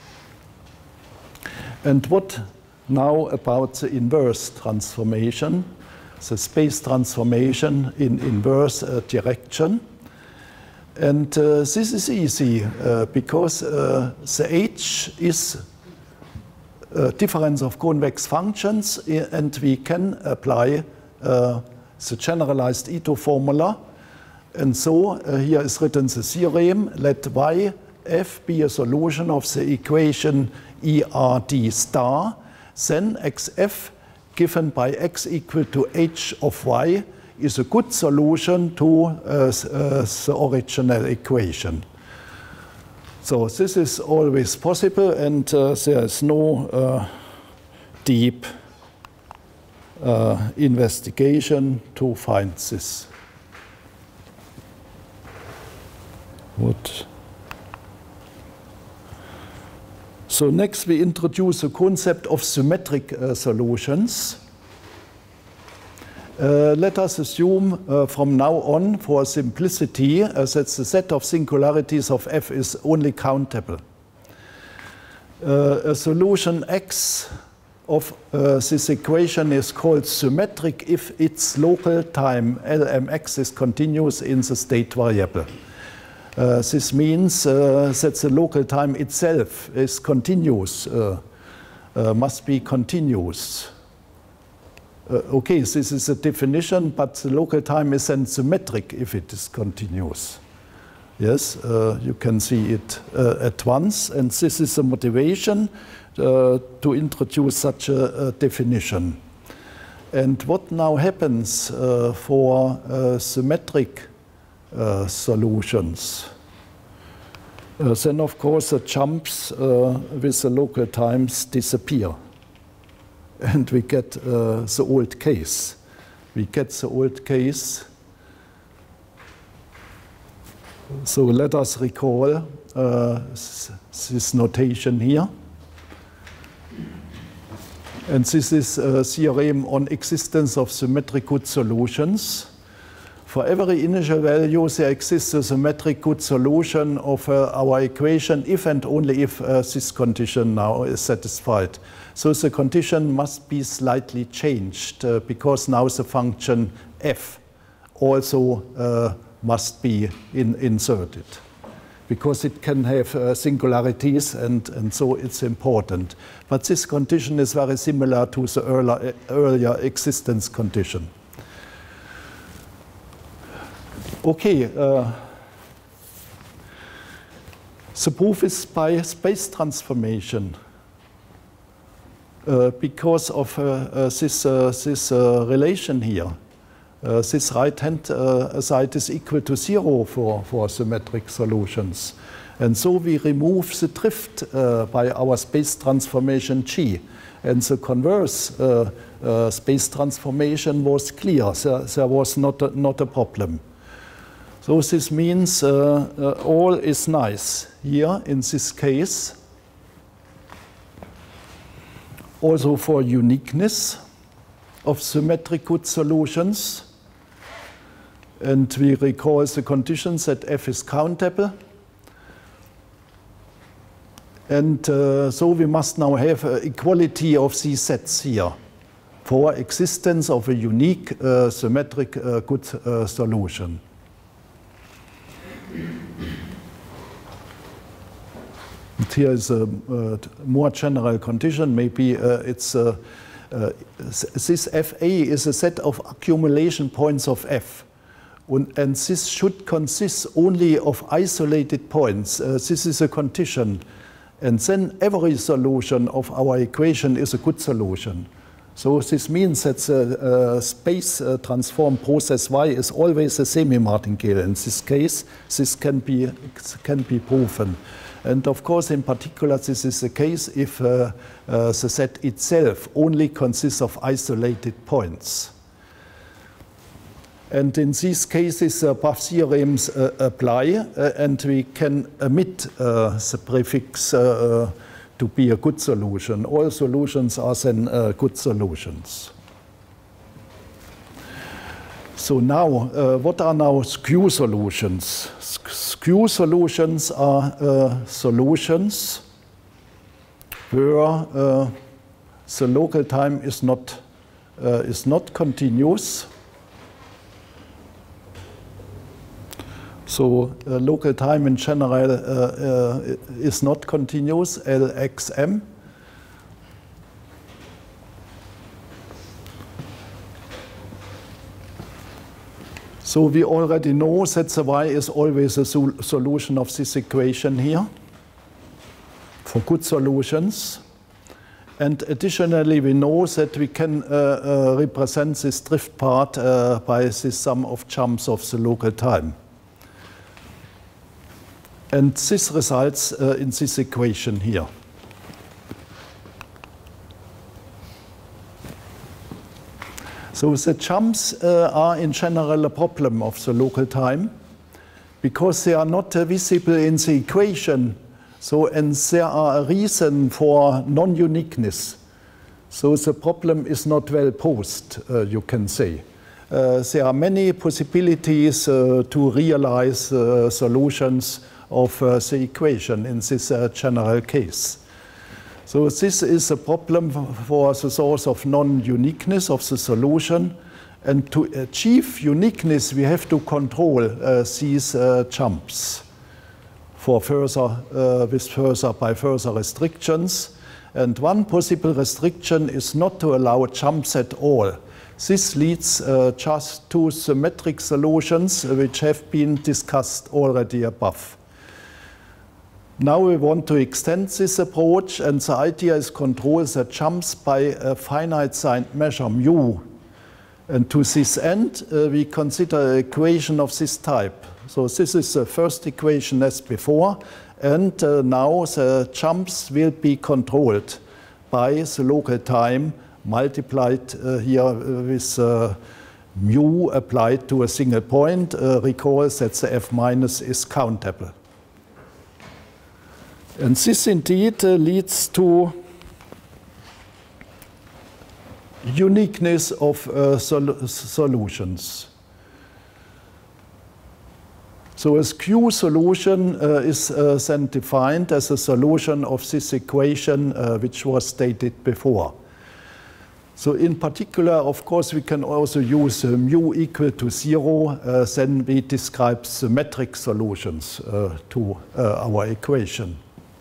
And what now about the inverse transformation? The space transformation in inverse uh, direction. And uh, this is easy uh, because uh, the H is a difference of convex functions, and we can apply uh, the generalized Ito formula. And so uh, here is written the theorem, let Y f be a solution of the equation E R D star, then X F given by x equal to h of y is a good solution to uh, uh, the original equation. So this is always possible, and uh, there is no uh, deep uh, investigation to find this. What? So next we introduce the concept of symmetric uh, solutions. Uh, let us assume uh, from now on, for simplicity, uh, that the set of singularities of F is only countable. Uh, a solution X of uh, this equation is called symmetric if its local time L M X is continuous in the state variable. Uh, this means uh, that the local time itself is continuous, uh, uh, must be continuous. Uh, okay, this is a definition, but the local time is then symmetric if it is continuous. Yes, uh, you can see it uh, at once, and this is the motivation uh, to introduce such a, a definition. And what now happens uh, for uh, symmetric uh, solutions? Uh, then, of course, the jumps uh, with the local times disappear. And we get uh, the old case. We get the old case. So let us recall uh, this notation here. And this is a theorem on existence of symmetric good solutions. For every initial value, there exists a symmetric good solution of uh, our equation if and only if uh, this condition now is satisfied. So the condition must be slightly changed uh, because now the function f also uh, must be in, inserted. Because it can have uh, singularities, and, and so it's important. But this condition is very similar to the earlier, earlier existence condition. Okay, uh, the proof is by space transformation. Uh, because of uh, uh, this, uh, this uh, relation here. Uh, this right-hand uh, side is equal to zero for, for symmetric solutions. And so we remove the drift uh, by our space transformation G. And the converse uh, uh, space transformation was clear. There, there was not a, not a problem. So this means uh, uh, all is nice here in this case. Also for uniqueness of symmetric good solutions. And we recall the conditions that F is countable. And uh, so we must now have uh, equality of these sets here for existence of a unique uh, symmetric uh, good uh, solution. And here is a, a more general condition. Maybe uh, it's uh, uh, this F A is a set of accumulation points of F. And, and this should consist only of isolated points. Uh, this is a condition. And then every solution of our equation is a good solution. So this means that the uh, space uh, transform process Y is always a semi-martingale. In this case, this can be, can be proven. And of course, in particular, this is the case if uh, uh, the set itself only consists of isolated points. And in these cases, uh, both theorems uh, apply, uh, and we can omit uh, the prefix uh, to be a good solution. All solutions are then uh, good solutions. So now, uh, what are now skew solutions? Skew solutions are uh, solutions where uh, the local time is not, uh, is not continuous. So uh, local time in general uh, uh, is not continuous, L X M. So we already know that the Y is always a sol solution of this equation here for good solutions. And additionally, we know that we can uh, uh, represent this drift part uh, by this sum of jumps of the local time. And this results uh, in this equation here. So the jumps uh, are in general a problem of the local time. because they are not uh, visible in the equation. So, and there are a reason for non-uniqueness. So the problem is not well posed, uh, you can say. Uh, there are many possibilities uh, to realize uh, solutions of uh, the equation in this uh, general case. So this is a problem for the source of non-uniqueness of the solution. And to achieve uniqueness, we have to control uh, these uh, jumps for further, uh, with further, by further restrictions. And one possible restriction is not to allow jumps at all. This leads uh, just to symmetric solutions, uh, which have been discussed already above. Now we want to extend this approach, and the idea is control the jumps by a finite signed measure mu. And to this end, uh, we consider an equation of this type. So this is the first equation as before, and uh, now the jumps will be controlled by the local time multiplied uh, here with uh, mu applied to a single point. Uh, recall that the f minus is countable. And this indeed uh, leads to uniqueness of uh, sol solutions. So a Q solution uh, is uh, then defined as a solution of this equation uh, which was stated before. So in particular, of course, we can also use uh, mu equal to zero. Uh, then we describe symmetric solutions uh, to uh, our equation.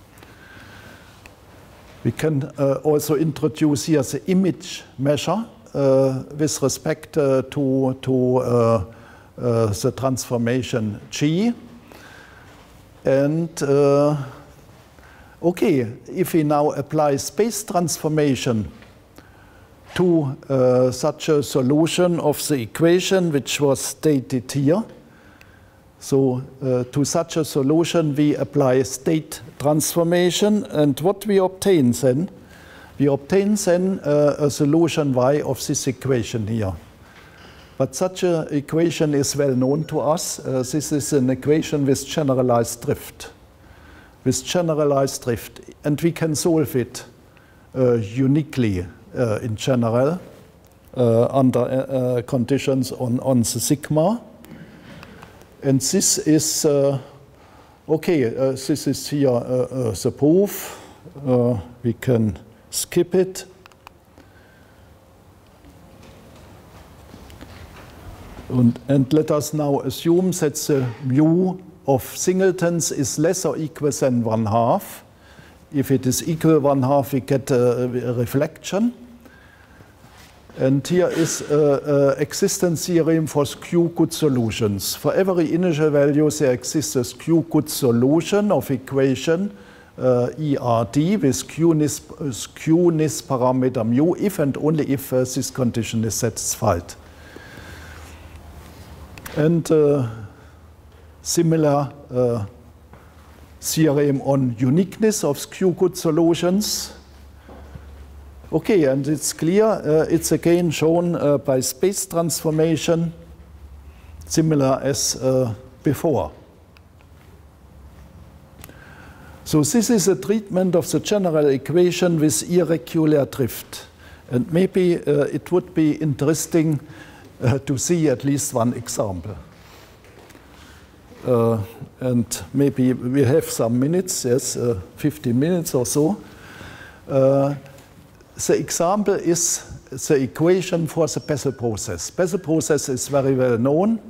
We can uh, also introduce here the image measure uh, with respect uh, to, to uh, uh, the transformation G. And uh, okay, if we now apply space transformation to uh, such a solution of the equation which was stated here. So uh, to such a solution we apply state transformation, and what we obtain then? We obtain then uh, a solution y of this equation here. But such an equation is well known to us. Uh, this is an equation with generalized drift. With generalized drift, and we can solve it uh, uniquely uh, in general uh, under uh, conditions on, on the sigma. And this is, uh, okay, uh, this is here uh, uh, the proof. Uh, we can skip it. And, and let us now assume that the mu of singletons is less or equal than one half. If it is equal one half, we get a, a reflection. And here is an existence theorem for skew good solutions. For every initial value, there exists a skew good solution of equation uh, E R D with skewness, uh, skewness parameter mu, if and only if uh, this condition is satisfied. And uh, similar uh, theorem on uniqueness of skew good solutions. Okay, and it's clear, uh, it's again shown uh, by space transformation, similar as uh, before. So this is a treatment of the general equation with irregular drift. And maybe uh, it would be interesting uh, to see at least one example. Uh, and maybe we have some minutes, yes, uh, fifteen minutes or so. Uh, The example is the equation for the Bessel process. Bessel process is very well known.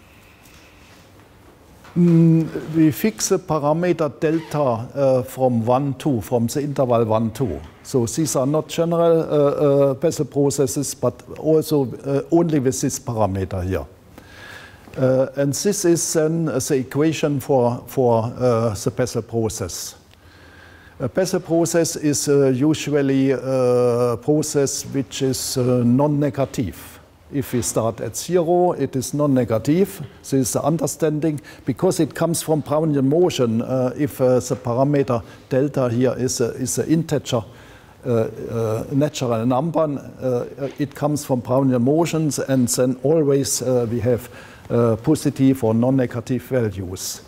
Mm, we fix a parameter delta uh, from one, two, from the interval one, two. So these are not general uh, uh, Bessel processes, but also uh, only with this parameter here. Uh, and this is then the equation for, for uh, the Bessel process. A Bessel process is uh, usually a process which is uh, non-negative. If we start at zero, it is non-negative. This is the understanding, because it comes from Brownian motion. Uh, if uh, the parameter delta here is an is a integer, uh, uh, natural number, uh, it comes from Brownian motions, and then always uh, we have uh, positive or non-negative values.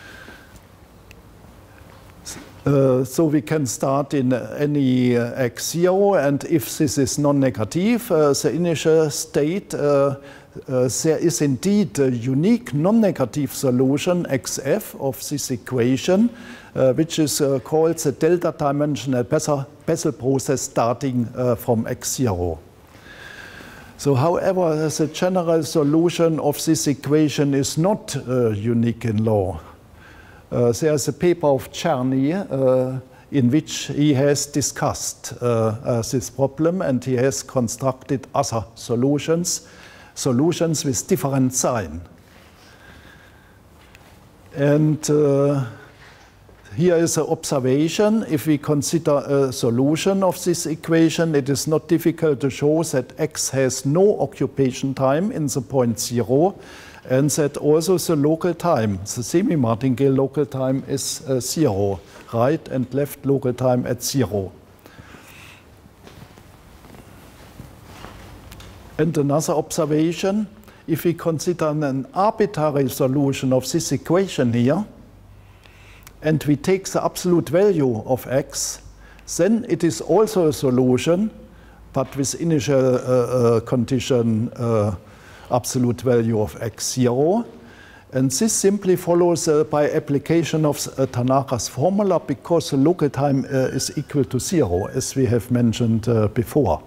Uh, so we can start in any uh, x zero, and if this is non-negative, uh, the initial state, uh, uh, there is indeed a unique non-negative solution, xf, of this equation, uh, which is uh, called the delta-dimensional Bessel process starting uh, from x zero. So, however, the general solution of this equation is not uh, unique in law. Uh, there's a paper of Czerny uh, in which he has discussed uh, uh, this problem, and he has constructed other solutions, solutions with different sign. And uh, here is an observation. If we consider a solution of this equation, it is not difficult to show that x has no occupation time in the point zero, and that also the local time, the semi-martingale local time, is uh, zero, right and left local time at zero. And another observation, if we consider an arbitrary solution of this equation here, and we take the absolute value of x, then it is also a solution, but with initial uh, uh, condition uh, absolute value of x zero. And this simply follows uh, by application of uh, Tanaka's formula, because the local time uh, is equal to zero, as we have mentioned uh, before.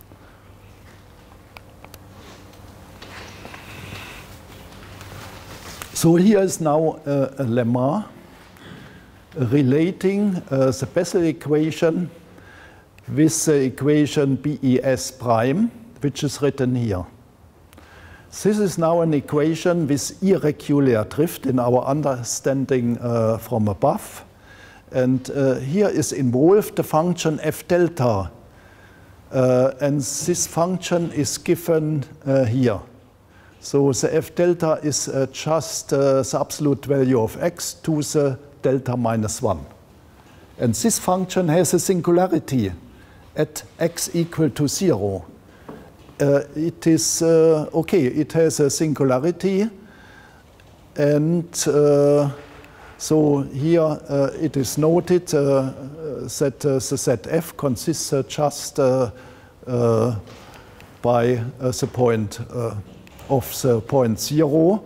So here is now uh, a lemma relating uh, the Bessel equation with the equation B E S prime, which is written here. This is now an equation with irregular drift in our understanding uh, from above. And uh, here is involved the function f delta. Uh, and this function is given uh, here. So the f delta is uh, just uh, the absolute value of x to the delta minus one. And this function has a singularity at x equal to zero. Uh, it is, uh, okay, it has a singularity, and uh, so here uh, it is noted uh, that uh, the Z F consists uh, just uh, uh, by uh, the point uh, of the point zero.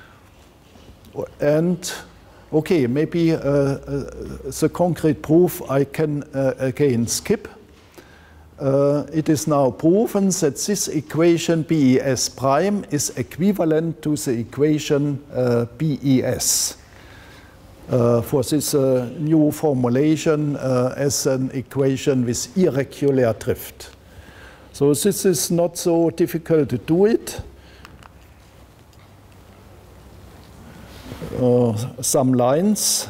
And okay, maybe uh, uh, the concrete proof I can uh, again skip. Uh, it is now proven that this equation B E S prime is equivalent to the equation uh, B E S uh, for this uh, new formulation uh, as an equation with irregular drift. So this is not so difficult to do it. Uh, some lines.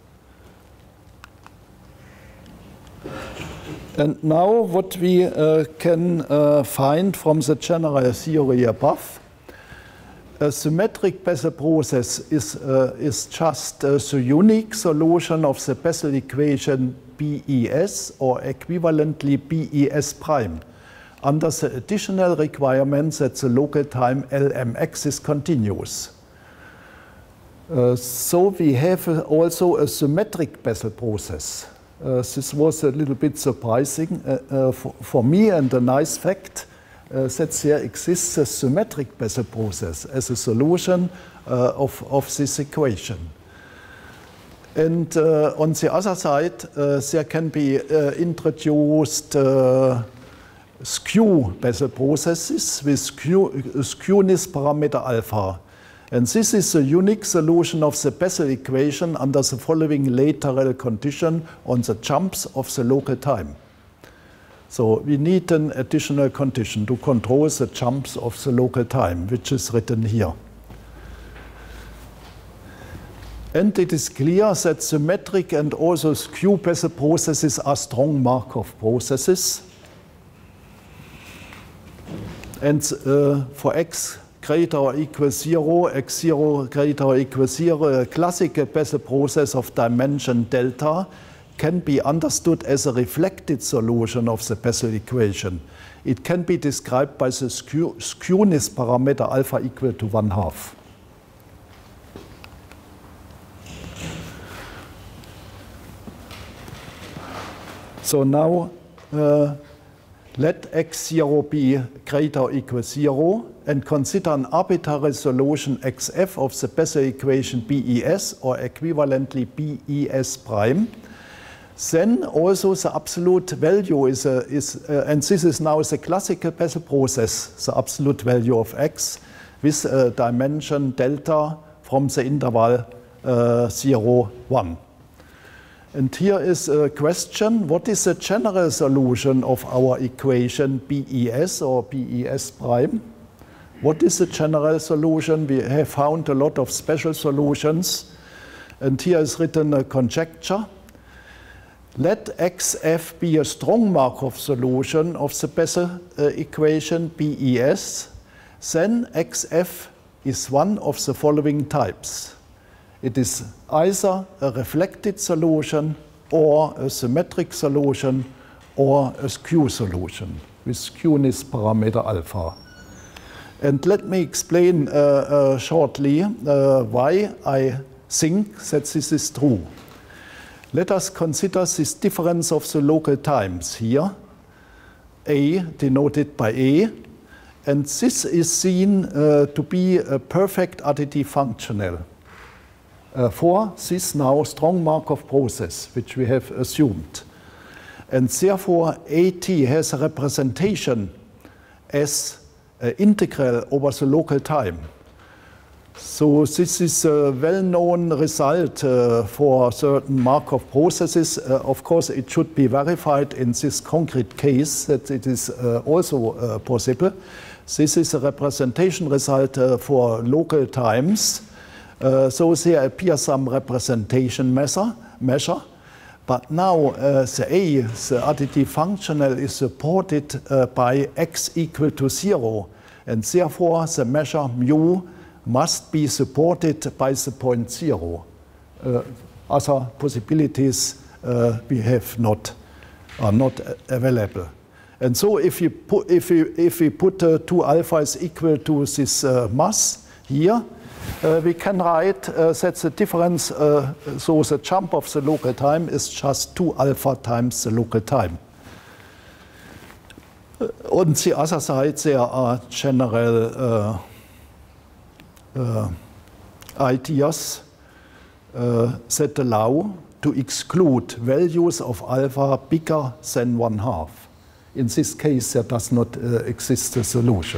And now what we uh, can uh, find from the general theory above, a symmetric Bessel process is, uh, is just uh, the unique solution of the Bessel equation B E S, or equivalently B E S prime, under the additional requirement that the local time L M X is continuous. Uh, so we have uh, also a symmetric Bessel process. Uh, this was a little bit surprising uh, uh, for, for me, and a nice fact uh, that there exists a symmetric Bessel process as a solution uh, of, of this equation. And uh, on the other side, uh, there can be uh, introduced uh, skew Bessel processes with skew, skewness parameter alpha. And this is a unique solution of the Bessel equation under the following lateral condition on the jumps of the local time. So we need an additional condition to control the jumps of the local time, which is written here. And it is clear that symmetric and also skew Bessel processes are strong Markov processes. And uh, for x greater or equal zero, x zero greater or equal zero, a classical Bessel process of dimension delta can be understood as a reflected solution of the Bessel equation. It can be described by the skew, skewness parameter alpha equal to one half. So now uh, let x zero be greater or equal zero and consider an arbitrary solution xf of the Bessel equation B E S or equivalently B E S prime. Then also the absolute value is, a, is uh, and this is now the classical Bessel process, the absolute value of x with a dimension delta from the interval uh, zero, one. And here is a question, what is the general solution of our equation B E S or B E S prime? What is the general solution? We have found a lot of special solutions. And here is written a conjecture. Let X F be a strong Markov solution of the Bessel uh, equation B E S. Then X F is one of the following types. It is either a reflected solution or a symmetric solution or a skew solution with skewness parameter alpha. And let me explain uh, uh, shortly uh, why I think that this is true. Let us consider this difference of the local times here, A denoted by A, and this is seen uh, to be a perfect additive functional. Uh, for this now strong Markov process, which we have assumed. And therefore, AT has a representation as an integral over the local time. So this is a well-known result uh, for certain Markov processes. Uh, of course, it should be verified in this concrete case that it is uh, also uh, possible. This is a representation result uh, for local times. Uh, so there appears some representation measure, measure. But now uh, the A, the additive functional, is supported uh, by x equal to zero. And therefore, the measure mu must be supported by the point zero. Uh, other possibilities uh, we have not, are not available. And so if you put, if we, if we put uh, two alpha is equal to this uh, mass here, Uh, we can write uh, that the difference, uh, so the jump of the local time is just two alpha times the local time. Uh, on the other side, there are general uh, uh, ideas uh, that allow to exclude values of alpha bigger than one half. In this case, there does not uh, exist a solution.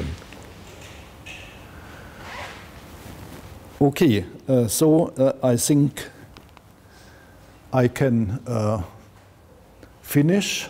Okay, uh, so uh, I think I can uh, finish.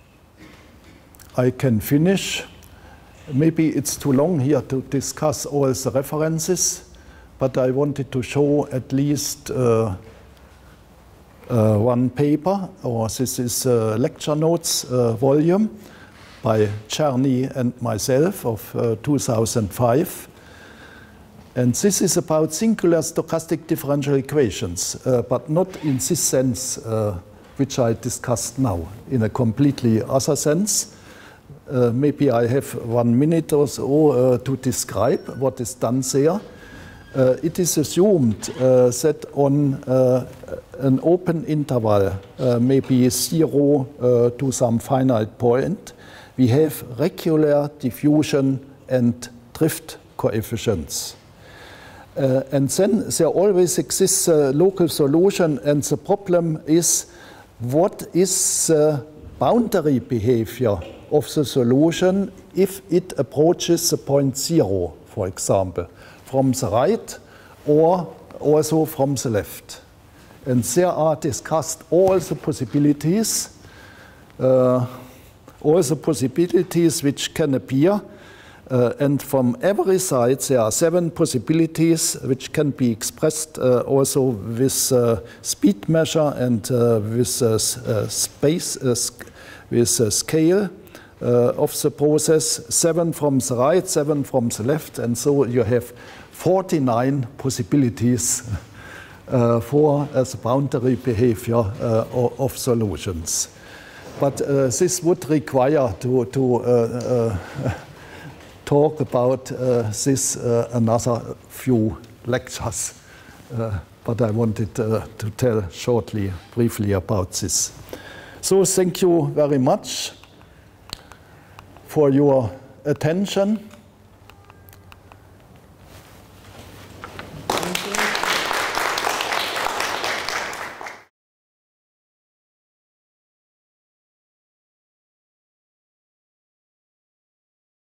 I can finish. Maybe it's too long here to discuss all the references, but I wanted to show at least uh, uh, one paper, or this is a lecture notes uh, volume by Czerny and myself of uh, two thousand five. And this is about singular stochastic differential equations, uh, but not in this sense uh, which I discussed now, in a completely other sense. Uh, maybe I have one minute or so uh, to describe what is done there. Uh, it is assumed uh, that on uh, an open interval, uh, maybe zero uh, to some finite point, we have regular diffusion and drift coefficients. Uh, and then there always exists a local solution, and the problem is what is the boundary behavior of the solution if it approaches the point zero, for example, from the right or also from the left. And there are discussed all the possibilities, uh, all the possibilities which can appear. Uh, and from every side, there are seven possibilities which can be expressed uh, also with uh, speed measure and uh, with uh, uh, space, uh, with uh, scale uh, of the process. Seven from the right, seven from the left, and so you have forty-nine possibilities uh, for uh, the boundary behavior uh, of solutions. But uh, this would require to, to uh, uh, talk about uh, this uh, another few lectures, uh, but I wanted uh, to tell shortly, briefly about this. So thank you very much for your attention.